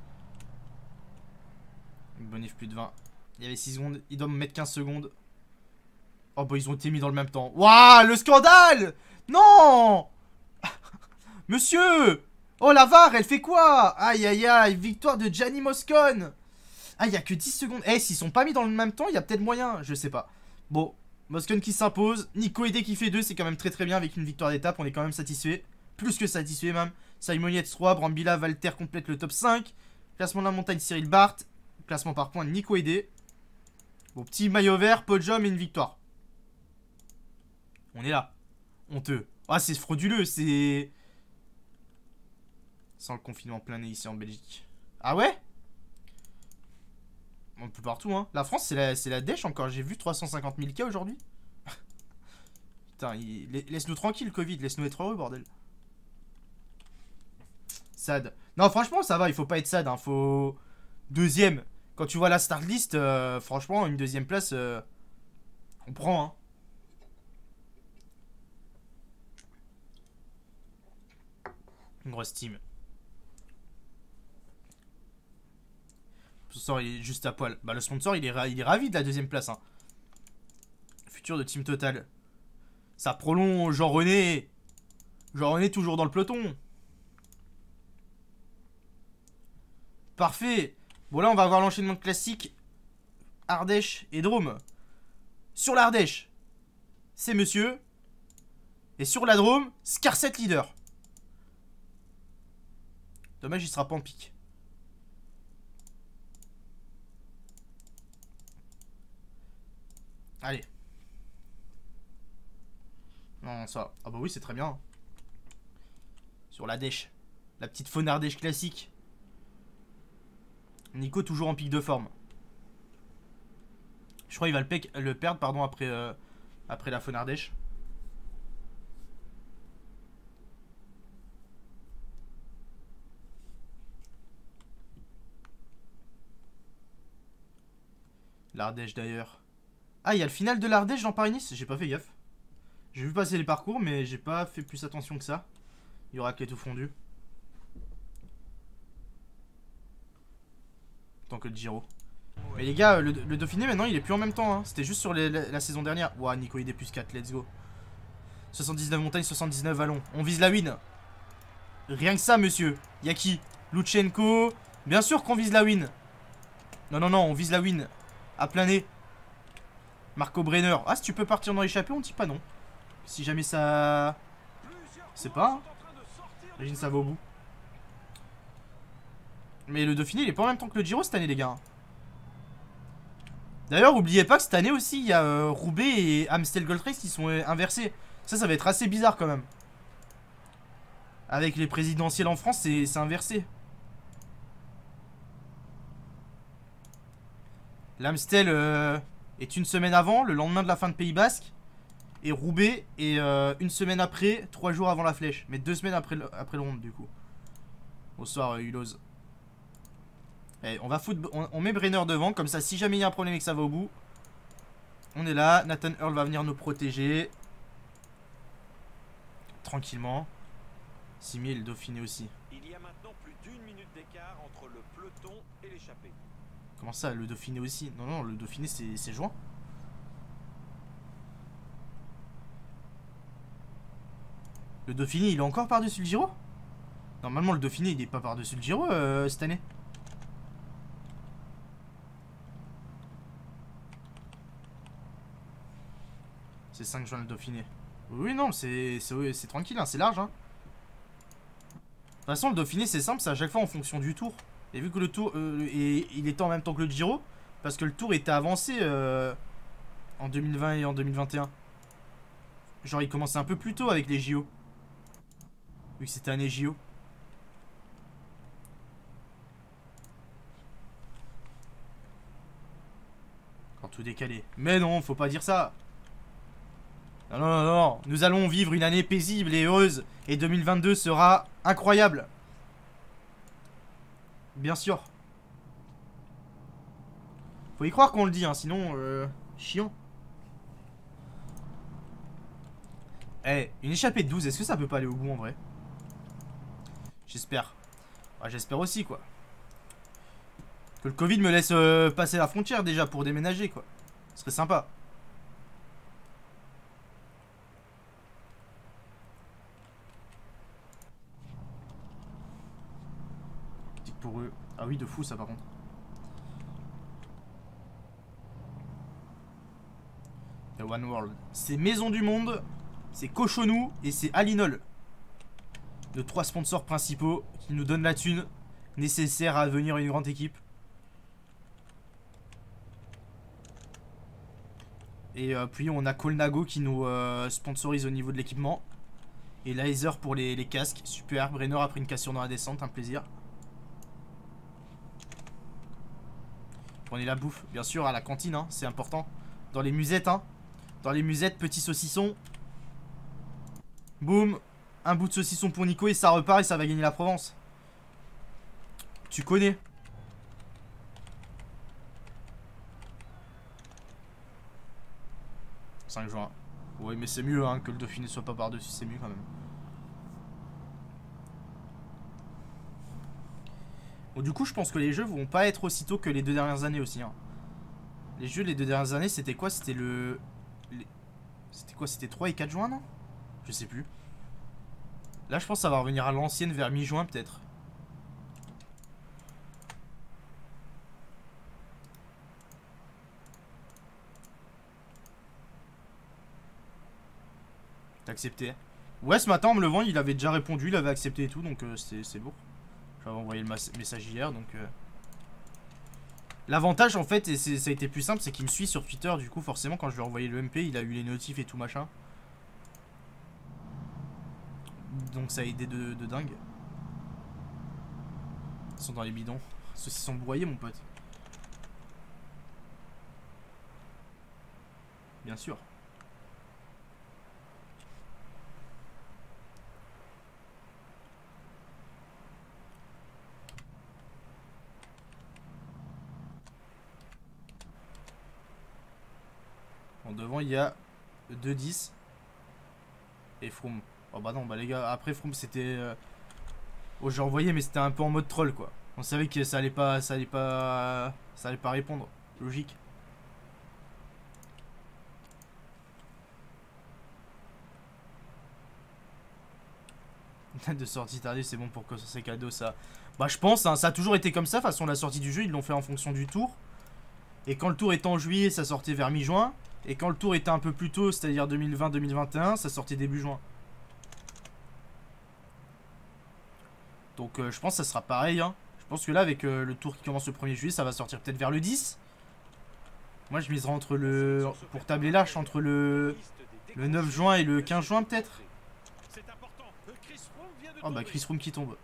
[SPEAKER 1] Bonif plus de 20. Il y avait 6 secondes, ils doivent me mettre 15 secondes. Oh bah ils ont été mis dans le même temps. Waouh, le scandale! Non! Monsieur! Oh la VAR, elle fait quoi? Aïe aïe aïe, victoire de Gianni Moscon. Ah, il y a que 10 secondes. Eh, s'ils sont pas mis dans le même temps, il y a peut-être moyen, je sais pas. Bon, Moscon qui s'impose, Nico Edé qui fait 2, c'est quand même très très bien avec une victoire d'étape, on est quand même satisfait. Plus que satisfait même. Simoniette 3, Brambilla, Valter complète le top 5. Classement de la montagne, Cyril Barth. Classement par points, Nico Edé. Bon, petit maillot vert, podium et une victoire. On est là. Honteux. Ah, c'est frauduleux, c'est... Sans le confinement plein nez ici en Belgique. Ah ouais? Un peu partout, hein. La France, c'est la dèche encore. J'ai vu 350 000 cas aujourd'hui. Putain, laisse-nous tranquille, Covid. Laisse-nous être heureux, bordel. Sad. Non, franchement, ça va. Il faut pas être sad. Hein. Faut... Deuxième. Quand tu vois la start list, franchement, une deuxième place, on prend, hein. Une grosse team. Le sponsor, il est juste à poil. Bah, le sponsor, il est ravi de la deuxième place, hein. Futur de Team Total. Ça prolonge Jean-René. Jean-René toujours dans le peloton. Parfait. Bon, là, on va avoir l'enchaînement classique. Ardèche et Drôme. Sur l'Ardèche, c'est monsieur. Et sur la Drôme, Scarset leader. Dommage, il sera pas en pique. Allez. Non, ça... Ah bah oui, c'est très bien. Sur la dèche. La petite faune ardèche classique. Nico toujours en pic de forme. Je crois qu'il va le perdre pardon, après la faune ardèche. L'Ardèche d'ailleurs. Ah, il y a le final de l'Ardèche dans Paris-Nice. J'ai pas fait gaffe. J'ai vu passer les parcours, mais j'ai pas fait plus attention que ça. Il y aura que tout fondu. Tant que le Giro. Mais les gars, le Dauphiné maintenant il est plus en même temps. Hein. C'était juste sur la saison dernière. Ouah, Nico ID plus 4, let's go. 79 montagne, 79 vallons. On vise la win. Rien que ça, monsieur. Y'a qui? Luchenko. Bien sûr qu'on vise la win. Non, non, non, on vise la win. À plein nez. Marco Brenner. Ah, si tu peux partir dans l'échappée, on dit pas non. Si jamais ça... C'est pas. Hein. Imagine ça va au bout. Mais le Dauphiné, il est pas en même temps que le Giro cette année, les gars. D'ailleurs, oubliez pas que cette année aussi, il y a Roubaix et Amstel Gold Race qui sont inversés. Ça va être assez bizarre quand même. Avec les présidentielles en France, c'est inversé. L'Amstel est une semaine avant, le lendemain de la fin de Pays Basque. Et Roubaix est une semaine après, 3 jours avant la flèche. Mais 2 semaines après le ronde du coup. Bonsoir Hulose. Allez, on met Brenner devant, comme ça si jamais il y a un problème et que ça va au bout. On est là, Nathan Earl va venir nous protéger. Tranquillement. Simi et le Dauphiné aussi.
[SPEAKER 2] Il y a maintenant plus d'1 minute d'écart entre le peloton et l'échappée.
[SPEAKER 1] Comment ça, le Dauphiné aussi? Non, non, le Dauphiné c'est juin. Le Dauphiné il est encore par-dessus le Giro? Normalement le Dauphiné il est pas par-dessus le Giro cette année. C'est 5 juin le Dauphiné. Oui non c'est tranquille hein, c'est large hein. De toute façon le Dauphiné c'est simple, c'est à chaque fois en fonction du tour. Et vu que le tour il était en même temps que le Giro, parce que le tour était avancé en 2020 et en 2021. Genre, ils commençaient un peu plus tôt avec les JO. Vu que c'était année JO. Quand tout décalé. Mais non, faut pas dire ça. Non, non, non, non. Nous allons vivre une année paisible et heureuse. Et 2022 sera incroyable. Bien sûr. Faut y croire qu'on le dit, hein, sinon, chiant. Eh, une échappée de 12, est-ce que ça peut pas aller au bout en vrai? J'espère. Ouais, j'espère aussi, quoi. Que le Covid me laisse passer la frontière déjà pour déménager, quoi. Ce serait sympa. Petite pour eux. Ah oui, de fou ça par contre. The One World. C'est Maison du Monde, c'est Cochonou et c'est Alinol. Nos 3 sponsors principaux qui nous donnent la thune nécessaire à devenir une grande équipe. Et puis on a Colnago qui nous sponsorise au niveau de l'équipement. Et Laser pour les casques. Super. Brenner a pris une cassure dans la descente, un plaisir. Prenez la bouffe, bien sûr, à la cantine, hein, c'est important. Dans les musettes, hein. Dans les musettes, petit saucisson. Boum. Un bout de saucisson pour Nico et ça repart et ça va gagner la Provence. Tu connais. « 5 juin. Ouais, mais c'est mieux hein, que le Dauphiné soit pas par-dessus, c'est mieux quand même. Bon, du coup, je pense que les jeux vont pas être aussitôt que les 2 dernières années aussi. Hein. Les jeux, les 2 dernières années, c'était quoi? C'était le... C'était quoi? C'était 3 et 4 juin, non? Je sais plus. Là, je pense que ça va revenir à l'ancienne vers mi-juin, peut-être. T'as accepté? Ouais, ce matin, en me levant, il avait déjà répondu, il avait accepté et tout, donc c'est beau. J'avais envoyé le message hier, donc... L'avantage, en fait, et ça a été plus simple, c'est qu'il me suit sur Twitter, du coup, forcément, quand je lui ai envoyé le MP, il a eu les notifs et tout, machin. Donc ça a aidé de dingue. Ils sont dans les bidons. Ceux-ci sont broyés, mon pote. Bien sûr. Bon, devant, il y a 2-10. Et Froome. Oh bah non, bah les gars, après Froome, c'était... Oh, j'ai envoyé, mais c'était un peu en mode troll, quoi. On savait que ça allait pas répondre. Logique. De sortie tardive, c'est bon pour que c'est cadeau, ça. Bah, je pense, hein, ça a toujours été comme ça. De toute façon, la sortie du jeu, ils l'ont fait en fonction du tour. Et quand le tour était en juillet, ça sortait vers mi-juin. Et quand le tour était un peu plus tôt, c'est-à-dire 2020-2021, ça sortait début juin. Donc je pense que ça sera pareil. Hein. Je pense que là, avec le tour qui commence le 1er juillet, ça va sortir peut-être vers le 10. Moi, je miserai entre le... Pour tabler large, entre le 9 juin et le 15 juin, peut-être. Oh bah, Chris Froome qui tombe.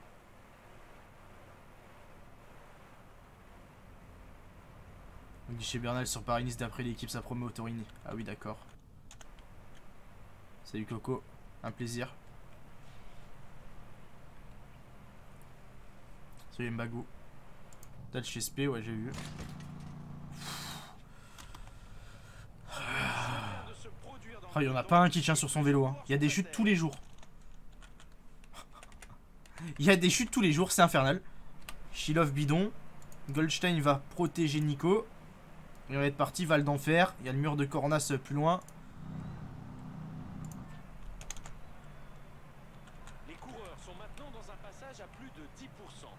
[SPEAKER 1] Guichet Bernal sur Paris-Nice d'après l'équipe, ça promet au Torini. Ah oui, d'accord. Salut Coco, un plaisir. Salut Mbagou. Dal chez SP, ouais, j'ai vu. Oh, il y en a pas un qui tient sur son vélo. Hein. Il y a des chutes tous les jours. Il y a des chutes tous les jours, c'est infernal. Shilov bidon. Goldstein va protéger Nico. Il va être parti, Val d'Enfer. Il y a le mur de Cornas plus loin.
[SPEAKER 2] Les coureurs sont maintenant dans un passage à plus de 10%.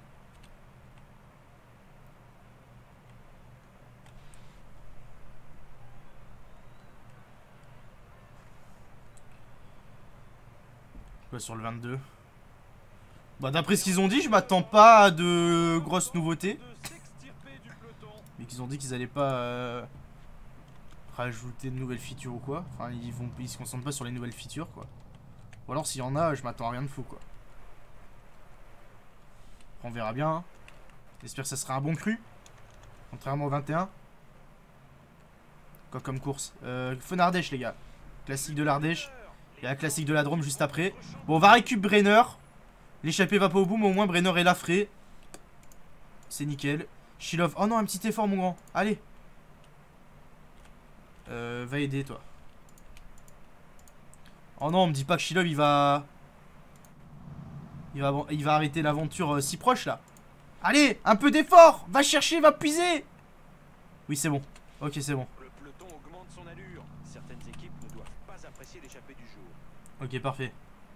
[SPEAKER 1] Ouais, sur le 22. Bah d'après ce qu'ils ont dit, je m'attends pas à de grosses nouveautés. Mais qu'ils ont dit qu'ils allaient pas rajouter de nouvelles features ou quoi. Enfin, ils se concentrent pas sur les nouvelles features, quoi. Ou alors, s'il y en a, je m'attends à rien de fou, quoi. On verra bien. Hein. J'espère que ça sera un bon cru. Contrairement au 21. Quoi comme course Fun Ardèche, les gars. Classique de l'Ardèche. Et la classique de la Drôme juste après. Bon, on va récupérer Brenner. L'échappée va pas au bout, mais au moins Brenner est là frais. C'est nickel. Shilov. Oh non, un petit effort, mon grand. Allez. Va aider, toi. Oh non, on me dit pas que Shilov, il va arrêter l'aventure si proche, là. Allez, un peu d'effort. Va chercher, va puiser. Oui, c'est bon. Ok, c'est bon.
[SPEAKER 2] Le peloton augmente son allure. Certaines équipes ne doivent pas apprécier l'échappée du jour.
[SPEAKER 1] Ok, parfait.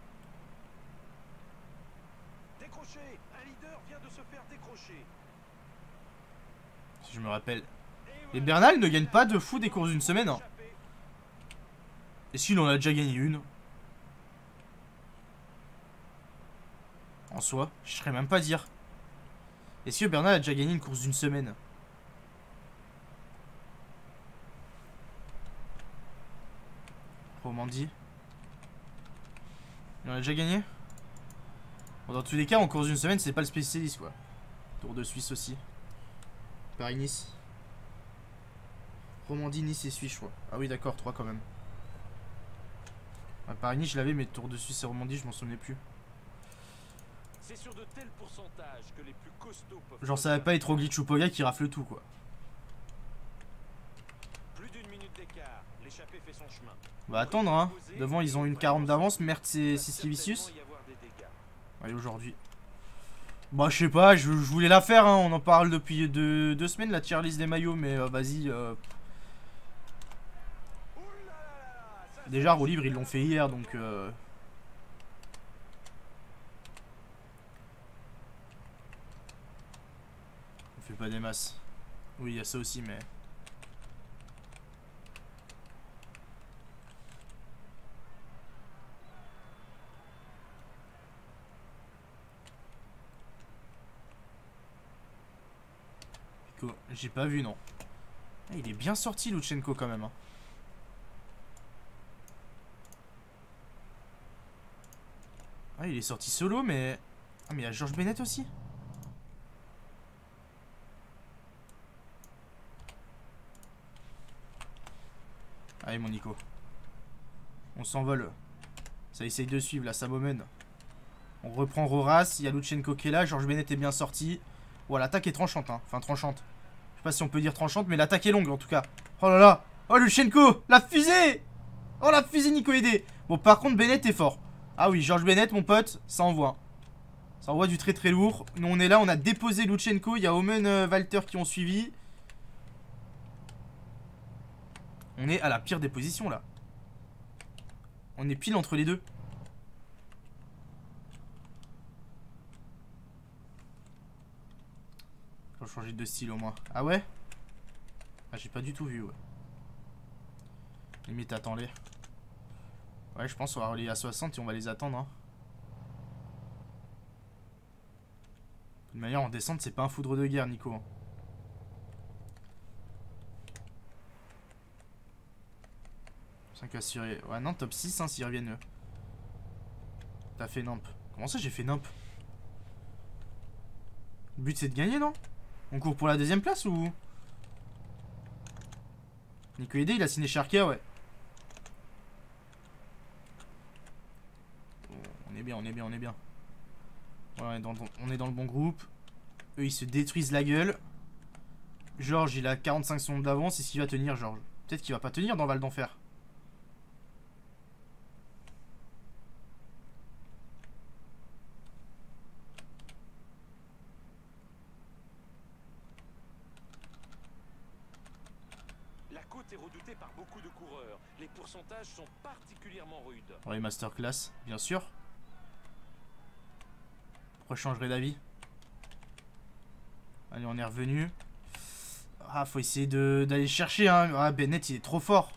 [SPEAKER 2] Décroché. Un leader vient de se faire décrocher.
[SPEAKER 1] Si je me rappelle. Et Bernal ne gagne pas de fou des courses d'une semaine. Hein. Et s'il en a déjà gagné une. En soi, je serais même pas dire. Est-ce que Bernal a déjà gagné une course d'une semaine? Romandie. Il en a déjà gagné? Bon, dans tous les cas, en course d'une semaine, c'est pas le spécialiste, quoi. Tour de Suisse aussi. Paris-Nice. Romandie, Nice et Suisse, je crois. Ah oui, d'accord, 3 quand même. Ouais, Paris-Nice, je l'avais, mais Tour de Suisse et Romandie, je m'en souvenais plus.
[SPEAKER 2] C'est sur de tels pourcentages que les plus costauds peuvent...
[SPEAKER 1] Genre, ça va pas être Roglic ou Pogacar qui rafle tout, quoi.
[SPEAKER 2] Plus d'une minute d'écart. L'échappée fait son chemin.
[SPEAKER 1] On va attendre, hein. Devant, ils ont une 40 d'avance. Merde, c'est Skivicius. Allez, aujourd'hui. Bah, je sais pas, je voulais la faire, hein. On en parle depuis 2 semaines, la tier list des maillots, mais vas-y. Déjà, roue libre, ils l'ont fait hier, donc... On fait pas des masses. Oui, il y a ça aussi, mais... J'ai pas vu, non. Ah, il est bien sorti, Lutsenko, quand même. Hein. Ah, il est sorti solo, mais... Ah, mais il y a George Bennett aussi. Allez, mon Nico. On s'envole. Ça essaye de suivre, là, ça m'emmène. On reprend Roras, il y a Lutsenko qui est là, George Bennett est bien sorti. Ouais, l'attaque est tranchante, hein. Enfin, tranchante. Je sais pas si on peut dire tranchante, mais l'attaque est longue, en tout cas. Oh là là. Oh, Lutsenko. La fusée. Oh, la fusée Nico Aidé. Bon, par contre, Bennett est fort. Ah oui, George Bennett, mon pote, ça envoie. Ça envoie du très très lourd. Nous, on est là, on a déposé Lutsenko. Il y a Omen, Walter qui ont suivi. On est à la pire des positions, là. On est pile entre les deux. Faut changer de style au moins. Ah ouais? Ah, j'ai pas du tout vu, ouais. Limite, attends-les. Ouais, je pense qu'on va relayer à 60 et on va les attendre. Hein. De toute manière, en descente, c'est pas un foudre de guerre, Nico. 5 assurés. Ouais, non, top 6, hein, s'ils reviennent. T'as fait nimp. Comment ça, j'ai fait nimp? Le but, c'est de gagner, non? On court pour la deuxième place ou... Nico Aidé, il a signé Sharkia, ouais. Oh, on est bien, on est bien, on est bien. Ouais, on est dans le bon groupe. Eux, ils se détruisent la gueule. Georges, il a 45 secondes d'avance. Est-ce qu'il va tenir, Georges? Peut-être qu'il va pas tenir dans Val d'Enfer.
[SPEAKER 2] Est redouté par beaucoup de coureurs. Les pourcentages sont particulièrement rudes.
[SPEAKER 1] Pour les masterclass, bien sûr. Pourquoi je changerais d'avis? Allez, on est revenu. Ah, faut essayer d'aller chercher, hein. Ah, Bennett, il est trop fort.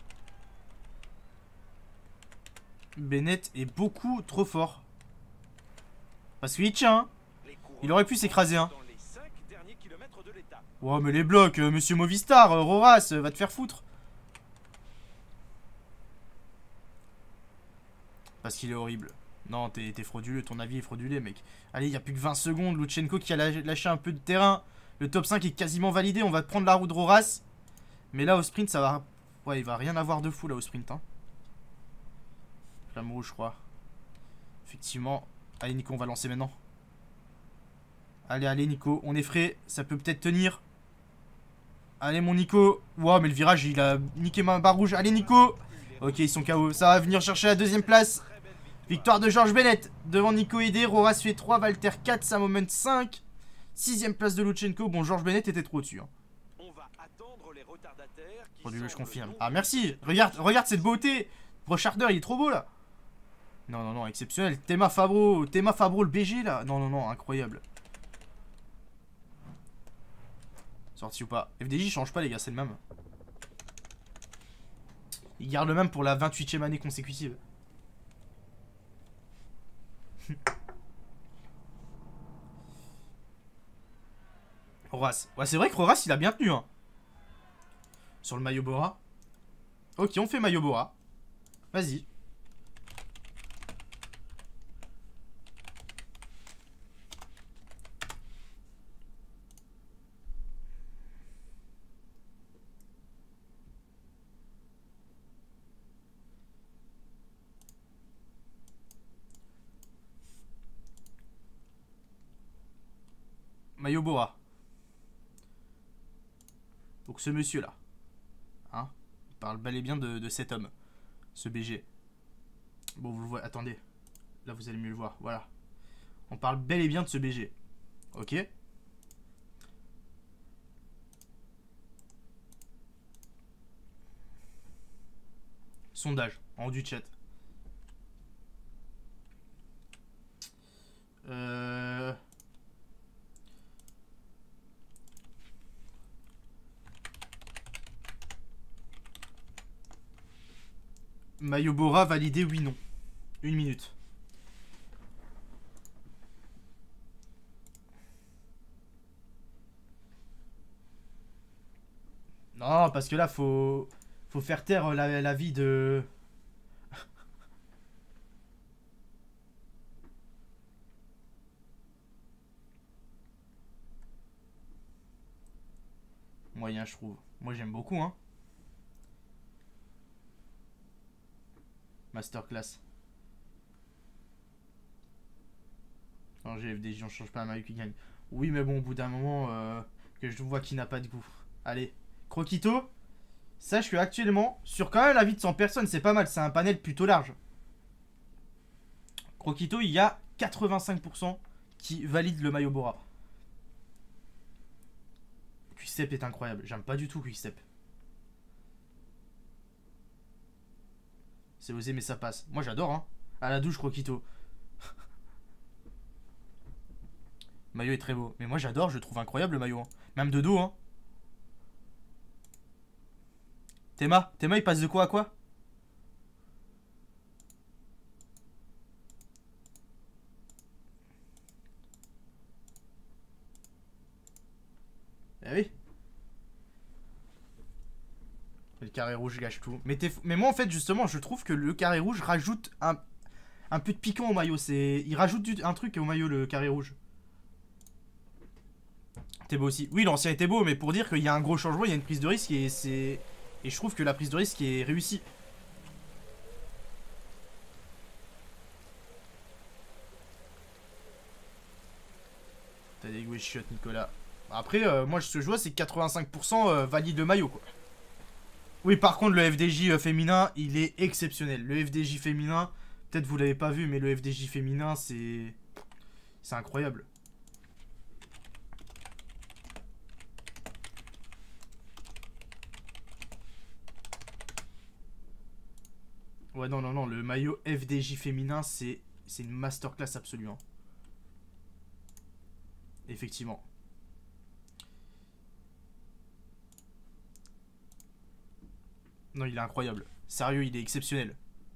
[SPEAKER 1] Bennett est beaucoup trop fort. Parce qu'il tient, hein. Il aurait pu s'écraser, hein. Ouais, mais les blocs, monsieur Movistar, Roras, va te faire foutre. Parce qu'il est horrible. Non, t'es frauduleux, ton avis est fraudulé, mec. Allez, il n'y a plus que 20 secondes. Lutsenko qui a lâché un peu de terrain. Le top 5 est quasiment validé. On va prendre la roue de Roras. Mais là, au sprint, ça va... Ouais, il va rien avoir de fou, là, au sprint. Hein. Flamme rouge, je crois. Effectivement. Allez, Nico, on va lancer maintenant. Allez, allez, Nico. On est frais. Ça peut peut-être tenir. Allez, mon Nico. Wow, mais le virage, il a niqué ma barre rouge. Allez, Nico. Ok, ils sont KO. Ça va venir chercher la deuxième place. Victoire de Georges Bennett devant Nico Edé. Roras fait 3, Walter 4, Samoment 5. 6ème place de Lutsenko. Bon, Georges Bennett était trop dessus. Hein. Je confirme. Ah, merci. Regarde cette beauté. Brocharder, il est trop beau là. Non, non, non, exceptionnel. Théma Fabro, le BG là. Non, non, non, incroyable. Sorti ou pas. FDJ change pas, les gars, c'est le même. Il garde le même pour la 28ème année consécutive. Roras. Ouais, c'est vrai que Roras, il a bien tenu, hein. Sur le maillot Bora. Ok, on fait maillot Bora. Vas-y. Maillot Bora. Donc ce monsieur là. Hein, il parle bel et bien de cet homme. Ce BG. Bon, vous le voyez. Attendez. Là, vous allez mieux le voir. Voilà. On parle bel et bien de ce BG. Ok. Sondage. En haut du chat. Maillot Bora validé, oui, non. 1 minute. Non, parce que là, faut faire taire la vie de... Moyen, je trouve. Moi, j'aime beaucoup, hein. Masterclass. Non, GFDJ, on change pas un maillot qui gagne. Oui, mais bon, au bout d'un moment, que je vois qu'il n'a pas de goût. Allez. Croquito. Sache que actuellement, sur quand même la vie de 100 personnes, c'est pas mal. C'est un panel plutôt large. Croquito, il y a 85% qui valident le maillot Bora. Quickstep est incroyable. J'aime pas du tout Quickstep. C'est osé, mais ça passe. Moi, j'adore, hein. À la douche, Croquito. Maillot est très beau. Mais moi, j'adore. Je trouve incroyable le maillot. Hein. Même de dos, hein. Théma, il passe de quoi à quoi? Eh oui. Le carré rouge gâche tout. Mais moi, en fait, justement, je trouve que le carré rouge rajoute un peu de piquant au maillot. Il rajoute un truc au maillot, le carré rouge. T'es beau aussi. Oui, l'ancien était beau, mais pour dire qu'il y a un gros changement, il y a une prise de risque et je trouve que la prise de risque est réussie. T'as des goûts chiottes, Nicolas. Après, moi, ce que je vois, c'est que 85% valide le maillot, quoi. Oui, par contre, le FDJ féminin, il est exceptionnel. Le FDJ féminin, peut-être vous l'avez pas vu, mais le FDJ féminin, c'est incroyable. Ouais, non, non, non, le maillot FDJ féminin, c'est une masterclass absolument. Effectivement. Non, il est incroyable. Sérieux, il est exceptionnel.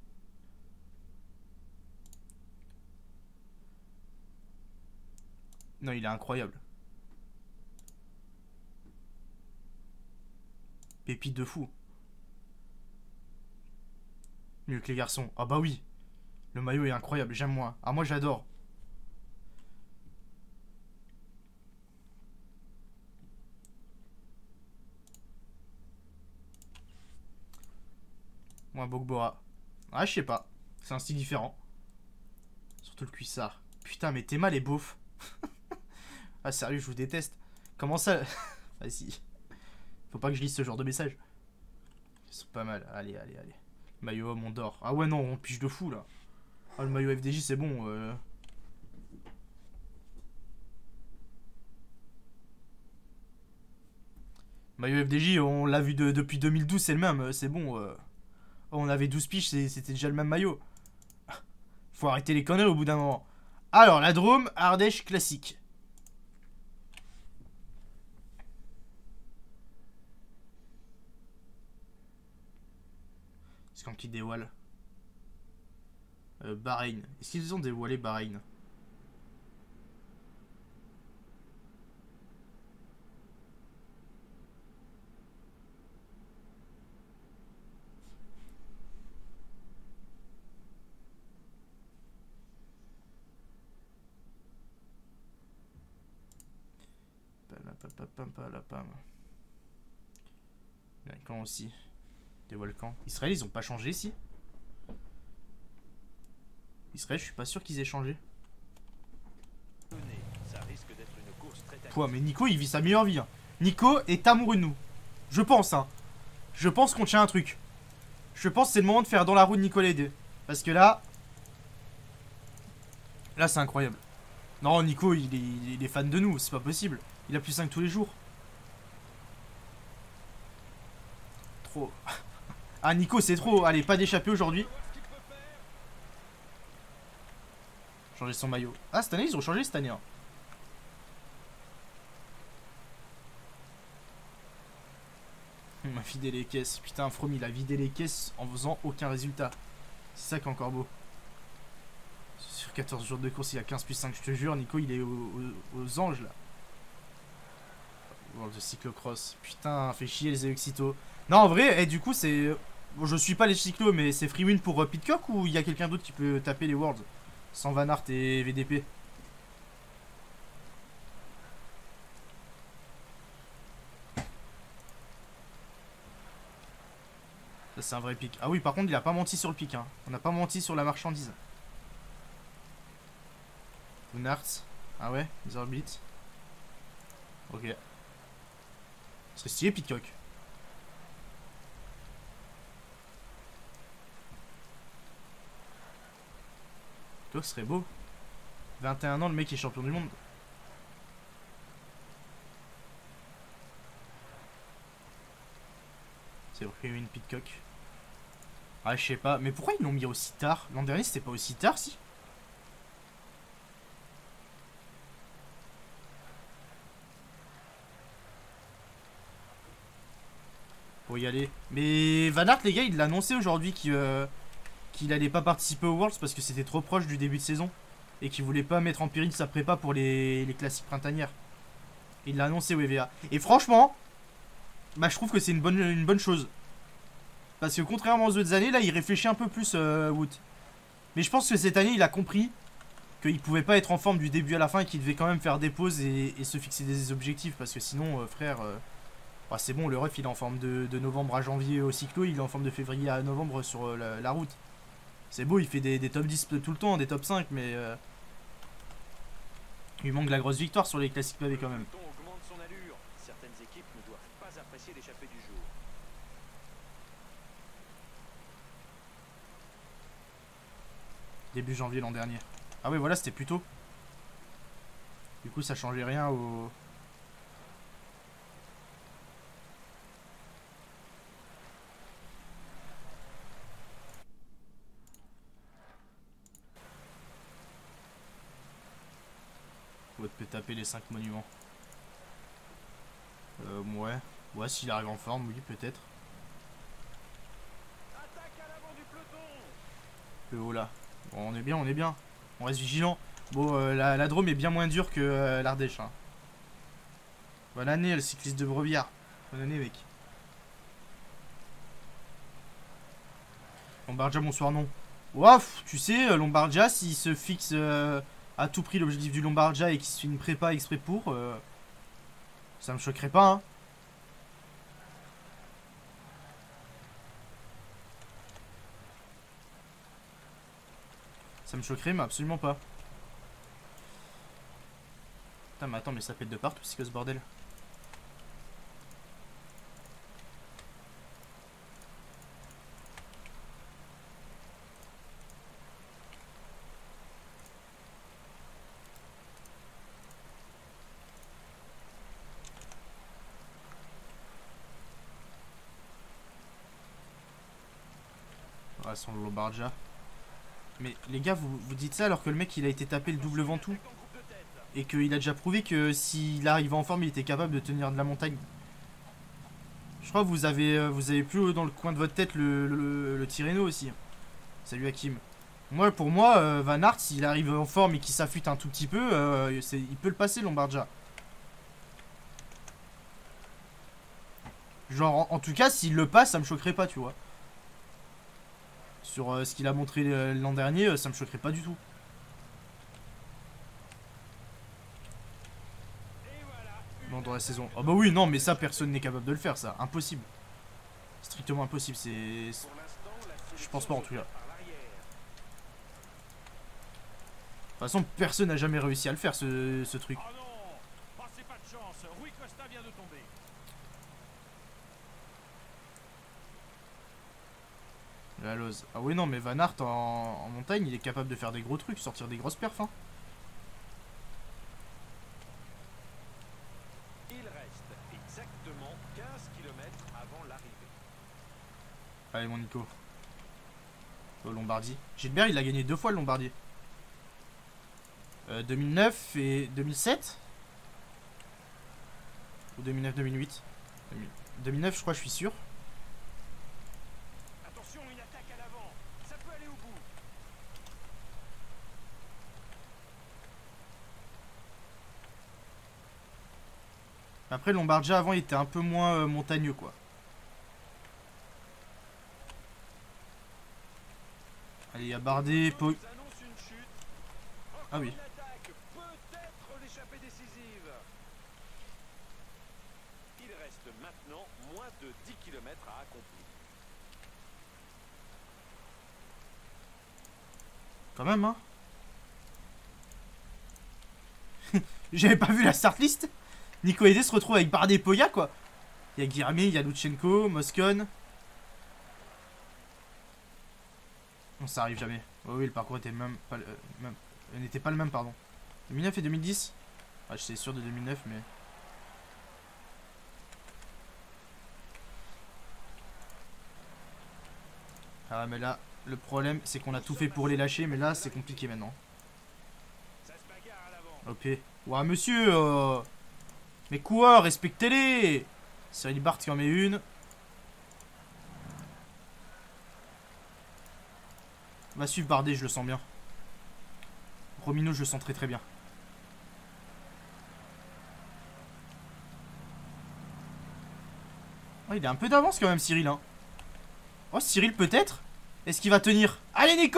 [SPEAKER 1] Non, il est incroyable. Pépite de fou. Mieux que les garçons. Ah bah oui. Le maillot est incroyable, j'aime moi. Ah, moi j'adore. Moi, Bogbora. Ah, je sais pas. C'est un style différent. Surtout le cuissard. Putain, mais t'es mal et beauf. Ah, sérieux, je vous déteste. Comment ça? Vas-y. Faut pas que je lise ce genre de message. Ils sont pas mal. Allez, allez, allez. Maillot homme, on dort. Ah ouais, non, on piche de fou là. Ah, le maillot FDJ, c'est bon. Maillot FDJ, on l'a vu depuis 2012, c'est le même. C'est bon. On avait 12 piches, c'était déjà le même maillot. Faut arrêter les conneries au bout d'un moment. Alors, la Drôme, Ardèche classique. C'est quand qu'ils dévoilent. Bahreïn. Est-ce qu'ils ont dévoilé Bahreïn? Quand aussi. Des volcans. Israël, ils ont pas changé ici. Israël, je suis pas sûr qu'ils aient changé. Pouah, mais Nico, il vit sa meilleure vie. Hein. Nico est amoureux de nous. Je pense, hein. Je pense qu'on tient un truc. Je pense que c'est le moment de faire dans la roue de Nicolas 2. Parce que là... Là, c'est incroyable. Non, Nico, il est fan de nous. C'est pas possible. Il a plus 5 tous les jours. Trop. Ah, Nico, c'est trop. Allez, pas d'échapper aujourd'hui. Changer son maillot. Ah, cette année, ils ont changé cette année. Hein. On a vidé les caisses. Putain, From, il a vidé les caisses en faisant aucun résultat. C'est ça qui est encore beau. Sur 14 jours de course, il a 15 plus 5. Je te jure, Nico, il est aux anges là. World de cyclocross. Putain, fait chier les Euxito. Non, en vrai, et du coup, c'est. Bon, je suis pas les cyclos, mais c'est free win pour Pitcock ou il y a quelqu'un d'autre qui peut taper les Worlds sans Van Aert et VDP? Ça, c'est un vrai pic. Ah oui, par contre, il a pas menti sur le pic. Hein. On n'a pas menti sur la marchandise. Van Aert. Ah ouais, ils orbitent. Ok. Ce serait stylé, Pitcock. Ce serait beau. 21 ans, le mec est champion du monde. C'est vrai, une Pitcock. Ah, je sais pas. Mais pourquoi ils l'ont mis aussi tard? L'an dernier, c'était pas aussi tard, si? Pour y aller. Mais Van Aert, les gars, il l'a annoncé aujourd'hui qu'il allait pas participer aux Worlds parce que c'était trop proche du début de saison. Et qu'il voulait pas mettre en péril sa prépa pour les classiques printanières. Il l'a annoncé au EVA. Et franchement, bah, je trouve que c'est une bonne chose. Parce que contrairement aux autres années, là, il réfléchit un peu plus, Wood. Mais je pense que cette année, il a compris qu'il pouvait pas être en forme du début à la fin et qu'il devait quand même faire des pauses et se fixer des objectifs. Parce que sinon, frère, bah, c'est bon, le ref, il est en forme de novembre à janvier au cyclo, il est en forme de février à novembre sur la route. C'est beau, il fait des top 10 tout le temps, des top 5, mais il manque la grosse victoire sur les classiques pavés quand même. Début janvier l'an dernier. Ah ouais, voilà, c'était plus tôt. Du coup, ça changeait rien au... Wood peut taper les 5 monuments. Ouais. Ouais, s'il arrive en forme, oui, peut-être. Le haut là. Bon, on est bien, on est bien. On reste vigilant. Bon, la Drôme est bien moins dure que l'Ardèche. Hein. Bonne année, le cycliste de Brevière. Bonne année, mec. Bon, Barja, bonsoir, non. Ouaf, tu sais, Lombardia, s'il se fixe à tout prix l'objectif du Lombardia et qu'il se fait une prépa exprès pour, ça me choquerait pas, hein. Ça me choquerait, mais absolument pas. Putain, mais attends, mais ça pète de partout, c'est que ce bordel. Ouais, son Lombardia. Mais les gars, vous dites ça alors que le mec il a été tapé le double ventoux. Et qu'il a déjà prouvé que s'il arrivait en forme, il était capable de tenir de la montagne. Je crois que vous avez plus dans le coin de votre tête le Tirreno aussi. Salut Hakim. Moi, pour moi, Van Aert, s'il arrive en forme et qu'il s'affûte un tout petit peu, il peut le passer, Lombardia. Genre, en tout cas, s'il le passe, ça me choquerait pas, tu vois. Sur ce qu'il a montré l'an dernier, ça me choquerait pas du tout. Non, dans la saison. Ah bah oui, non, mais ça, personne n'est capable de le faire, ça. Impossible. Strictement impossible, c'est... Je pense pas, en tout cas. De toute façon, personne n'a jamais réussi à le faire, ce truc. La Lose. Ah oui, non, mais Van Aert en montagne, il est capable de faire des gros trucs, sortir des grosses perfs, hein.
[SPEAKER 2] Il reste exactement 15 km avant l'arrivée.
[SPEAKER 1] Allez, mon Nico. Au Lombardie. Gilbert, il a gagné 2 fois le Lombardie. 2009 et 2007 ou 2009-2008. 2009, je crois, je suis sûr.
[SPEAKER 2] Attention, une attaque à l'avant. Ça peut aller au bout.
[SPEAKER 1] Après, Lombardia, avant, il était un peu moins montagneux, quoi. Allez, il y a Bardet, Ah oui.
[SPEAKER 2] Peut-être l'échappée décisive. Il reste maintenant moins de 10 km à accomplir.
[SPEAKER 1] Quand même, hein. J'avais pas vu la start list. Nico Edé se retrouve avec Bardet et Poya, quoi. Il y a Guilherme, il y a Lutsenko, Moscon. Non, ça arrive jamais. Oh oui, le parcours était même pas n'était pas le même, pardon. 2009 et 2010. Ah, je suis sûr de 2009, mais... Ah, mais là, le problème, c'est qu'on a tout fait pour les lâcher, mais là, c'est compliqué maintenant. Ok. Ouah, monsieur Mais quoi, respectez-les. Cyril Barth qui en met une. Va suivre Bardet, je le sens bien. Romino, je le sens très très bien. Oh, il a un peu d'avance quand même, Cyril, hein. Oh, Cyril, peut-être. Est-ce qu'il va tenir? Allez, Nico!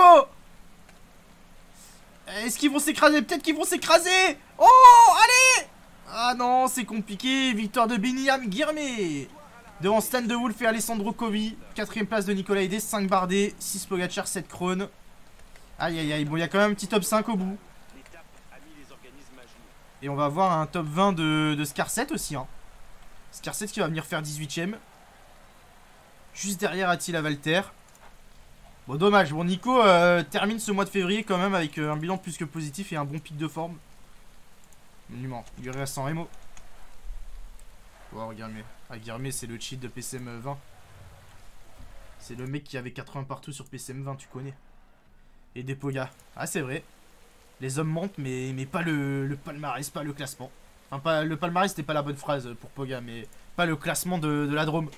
[SPEAKER 1] Est-ce qu'ils vont s'écraser? Peut-être qu'ils vont s'écraser! Oh, allez! Ah non, c'est compliqué. Victoire de Biniam Guilherme. Devant Stan de Wolf et Alessandro Covi. 4ème place de Nicolas Edé, 5 Bardet, 6 Pogacar, 7 Krohn. Aïe aïe aïe, bon, il y a quand même un petit top 5 au bout. Et on va avoir un top 20 de Scarset aussi, hein. Scarset qui va venir faire 18ème. Juste derrière Attila Valter. Bon, dommage. Bon, Nico termine ce mois de février quand même avec un bilan plus que positif et un bon pic de forme. Monument. Il reste sans Remo. Wow, Guilherme. Ah, Guilherme, c'est le cheat de PCM 20. C'est le mec qui avait 80 partout sur PCM 20, tu connais. Et des Poga. Ah, c'est vrai. Les hommes montent, mais pas le palmarès, pas le classement. Enfin, pas, le palmarès, c'était pas la bonne phrase pour Poga, mais pas le classement de la Drôme.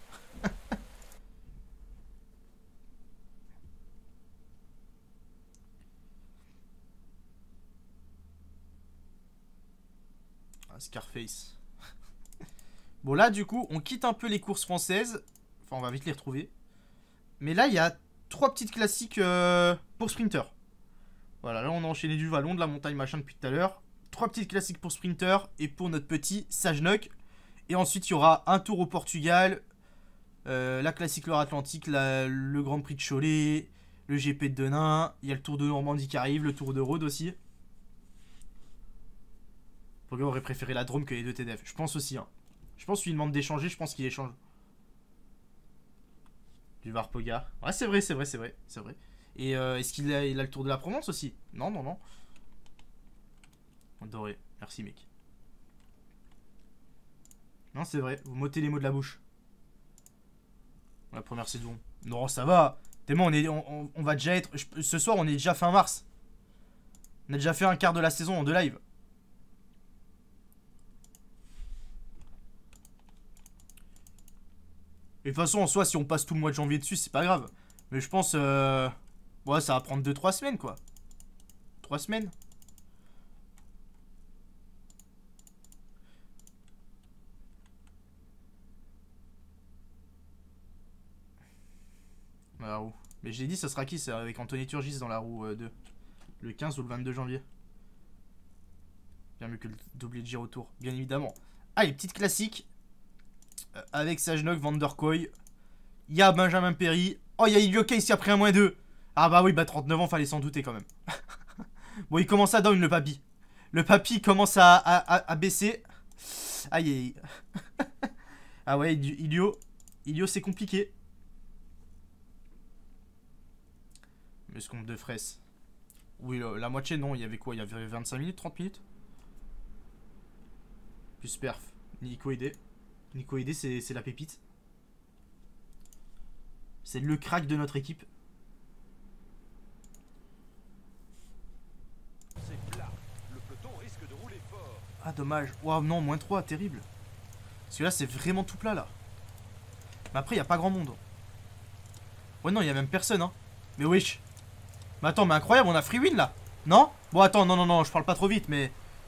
[SPEAKER 1] Ah, Scarface. Bon, là, du coup, on quitte un peu les courses françaises. Enfin, on va vite les retrouver. Mais là, il y a 3 petites classiques pour sprinter. Voilà, là on a enchaîné du vallon, de la montagne, machin depuis tout à l'heure. 3 petites classiques pour sprinter et pour notre petit Sajnok. Et ensuite il y aura un tour au Portugal, la classique Loire-Atlantique, le Grand Prix de Cholet, le GP de Denain. Il y a le Tour de Normandie qui arrive, le Tour de Rhodes aussi. Pourquoi aurait préféré la Drôme que les deux TDF? Je pense aussi. Hein. Je pense qu'il demande d'échanger, je pense qu'il échange. Du Varpoga. Ouais, c'est vrai, c'est vrai, c'est vrai, c'est vrai. Et est-ce qu'il a le Tour de la Provence aussi? Non, non, non. Doré. Merci, mec. Non, c'est vrai. Vous m'ôtez les mots de la bouche. La première saison. Non, ça va. Tellement, on va déjà être... Ce soir, on est déjà fin mars. On a déjà fait un quart de la saison en 2 live. Et de toute façon, en soi, si on passe tout le mois de janvier dessus, c'est pas grave. Mais je pense... Ouais, ça va prendre 2-3 semaines, quoi. 3 semaines. La roue. Mais j'ai dit, ça sera qui? C'est avec Anthony Turgis dans la roue 2. Le 15 ou le 22 janvier. Bien mieux que le doublé de Giro Tour, bien évidemment. Allez, petite classique. Avec Sajnok, Van der Kooi. Il y a Benjamin Perry. Oh, il y a Ilio Case qui a pris un -2. Ah bah oui, bah 39 ans, fallait s'en douter quand même. Bon, il commence à down, le papy. Le papy commence à baisser. Aïe, aïe. Ah ouais, Ilio, c'est compliqué. Mais ce compte de fraisse. Oui, la moitié, non. Il y avait quoi? Il y avait 25 minutes, 30 minutes. Plus perf. Nico Edé. Nico Edé, c'est la pépite. C'est le crack de notre équipe. Ah, dommage. Waouh, non, -3, terrible. Parce que là, c'est vraiment tout plat, là. Mais après, il n'y a pas grand monde. Ouais, non, il n'y a même personne, hein. Mais wesh. Mais attends, mais incroyable, on a free win, là. Non? Bon, attends, non, non, non, je parle pas trop vite, mais...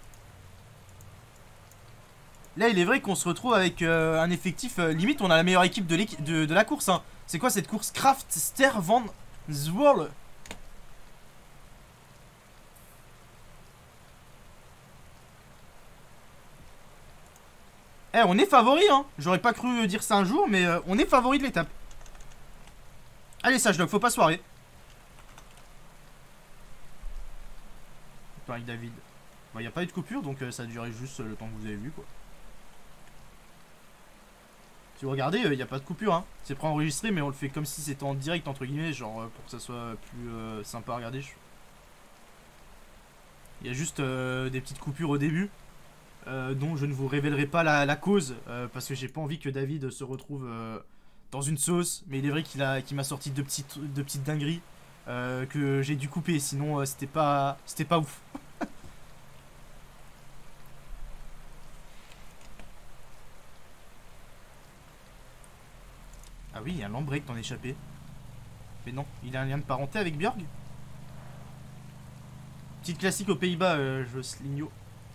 [SPEAKER 1] Là, il est vrai qu'on se retrouve avec un effectif... limite, on a la meilleure équipe de la course, hein. C'est quoi cette course? Kraft, Ster, Van Zwolle. Eh, on est favori, hein. J'aurais pas cru dire ça un jour, mais on est favori de l'étape. Allez, Sajnok, faut pas se soirer. Pareil, David. Bah, y a pas eu de coupure, donc ça a duré juste le temps que vous avez vu, quoi. Si vous regardez, il n'y a pas de coupure, hein. C'est préenregistré, mais on le fait comme si c'était en direct, entre guillemets, genre pour que ça soit plus sympa à regarder. Il y a juste des petites coupures au début, dont je ne vous révélerai pas la cause, parce que j'ai pas envie que David se retrouve dans une sauce. Mais il est vrai qu'il m'a sorti deux petites dingueries que j'ai dû couper, sinon c'était pas ouf. Ah oui, il y a un Lambrek t'en échappé. Mais non, il a un lien de parenté avec Björg. Petite classique aux Pays-Bas, je Sligno.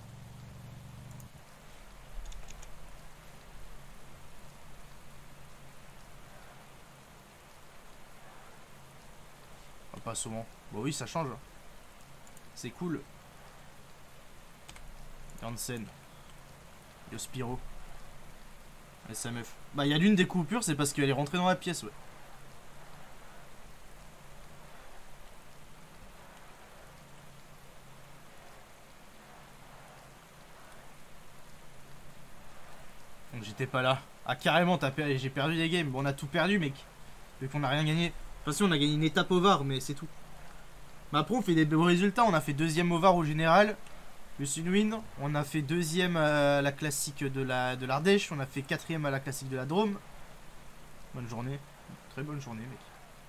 [SPEAKER 1] Ah, pas souvent. Bon oui, ça change. C'est cool. Janssen. Yospiro. Et sa meuf. Bah, il y a l'une des coupures, c'est parce qu'elle est rentrée dans la pièce, ouais. Donc j'étais pas là. Ah, carrément, j'ai perdu des games. Bon, on a tout perdu, mec. Vu qu'on a rien gagné. De toute façon, on a gagné une étape au VAR, mais c'est tout. Mais après, on fait des beaux résultats. On a fait 2ème au VAR au général. Le Sunwin. On a fait 2ème à la classique de l'Ardèche. On a fait 4ème à la classique de la Drôme. Bonne journée. Très bonne journée, mec.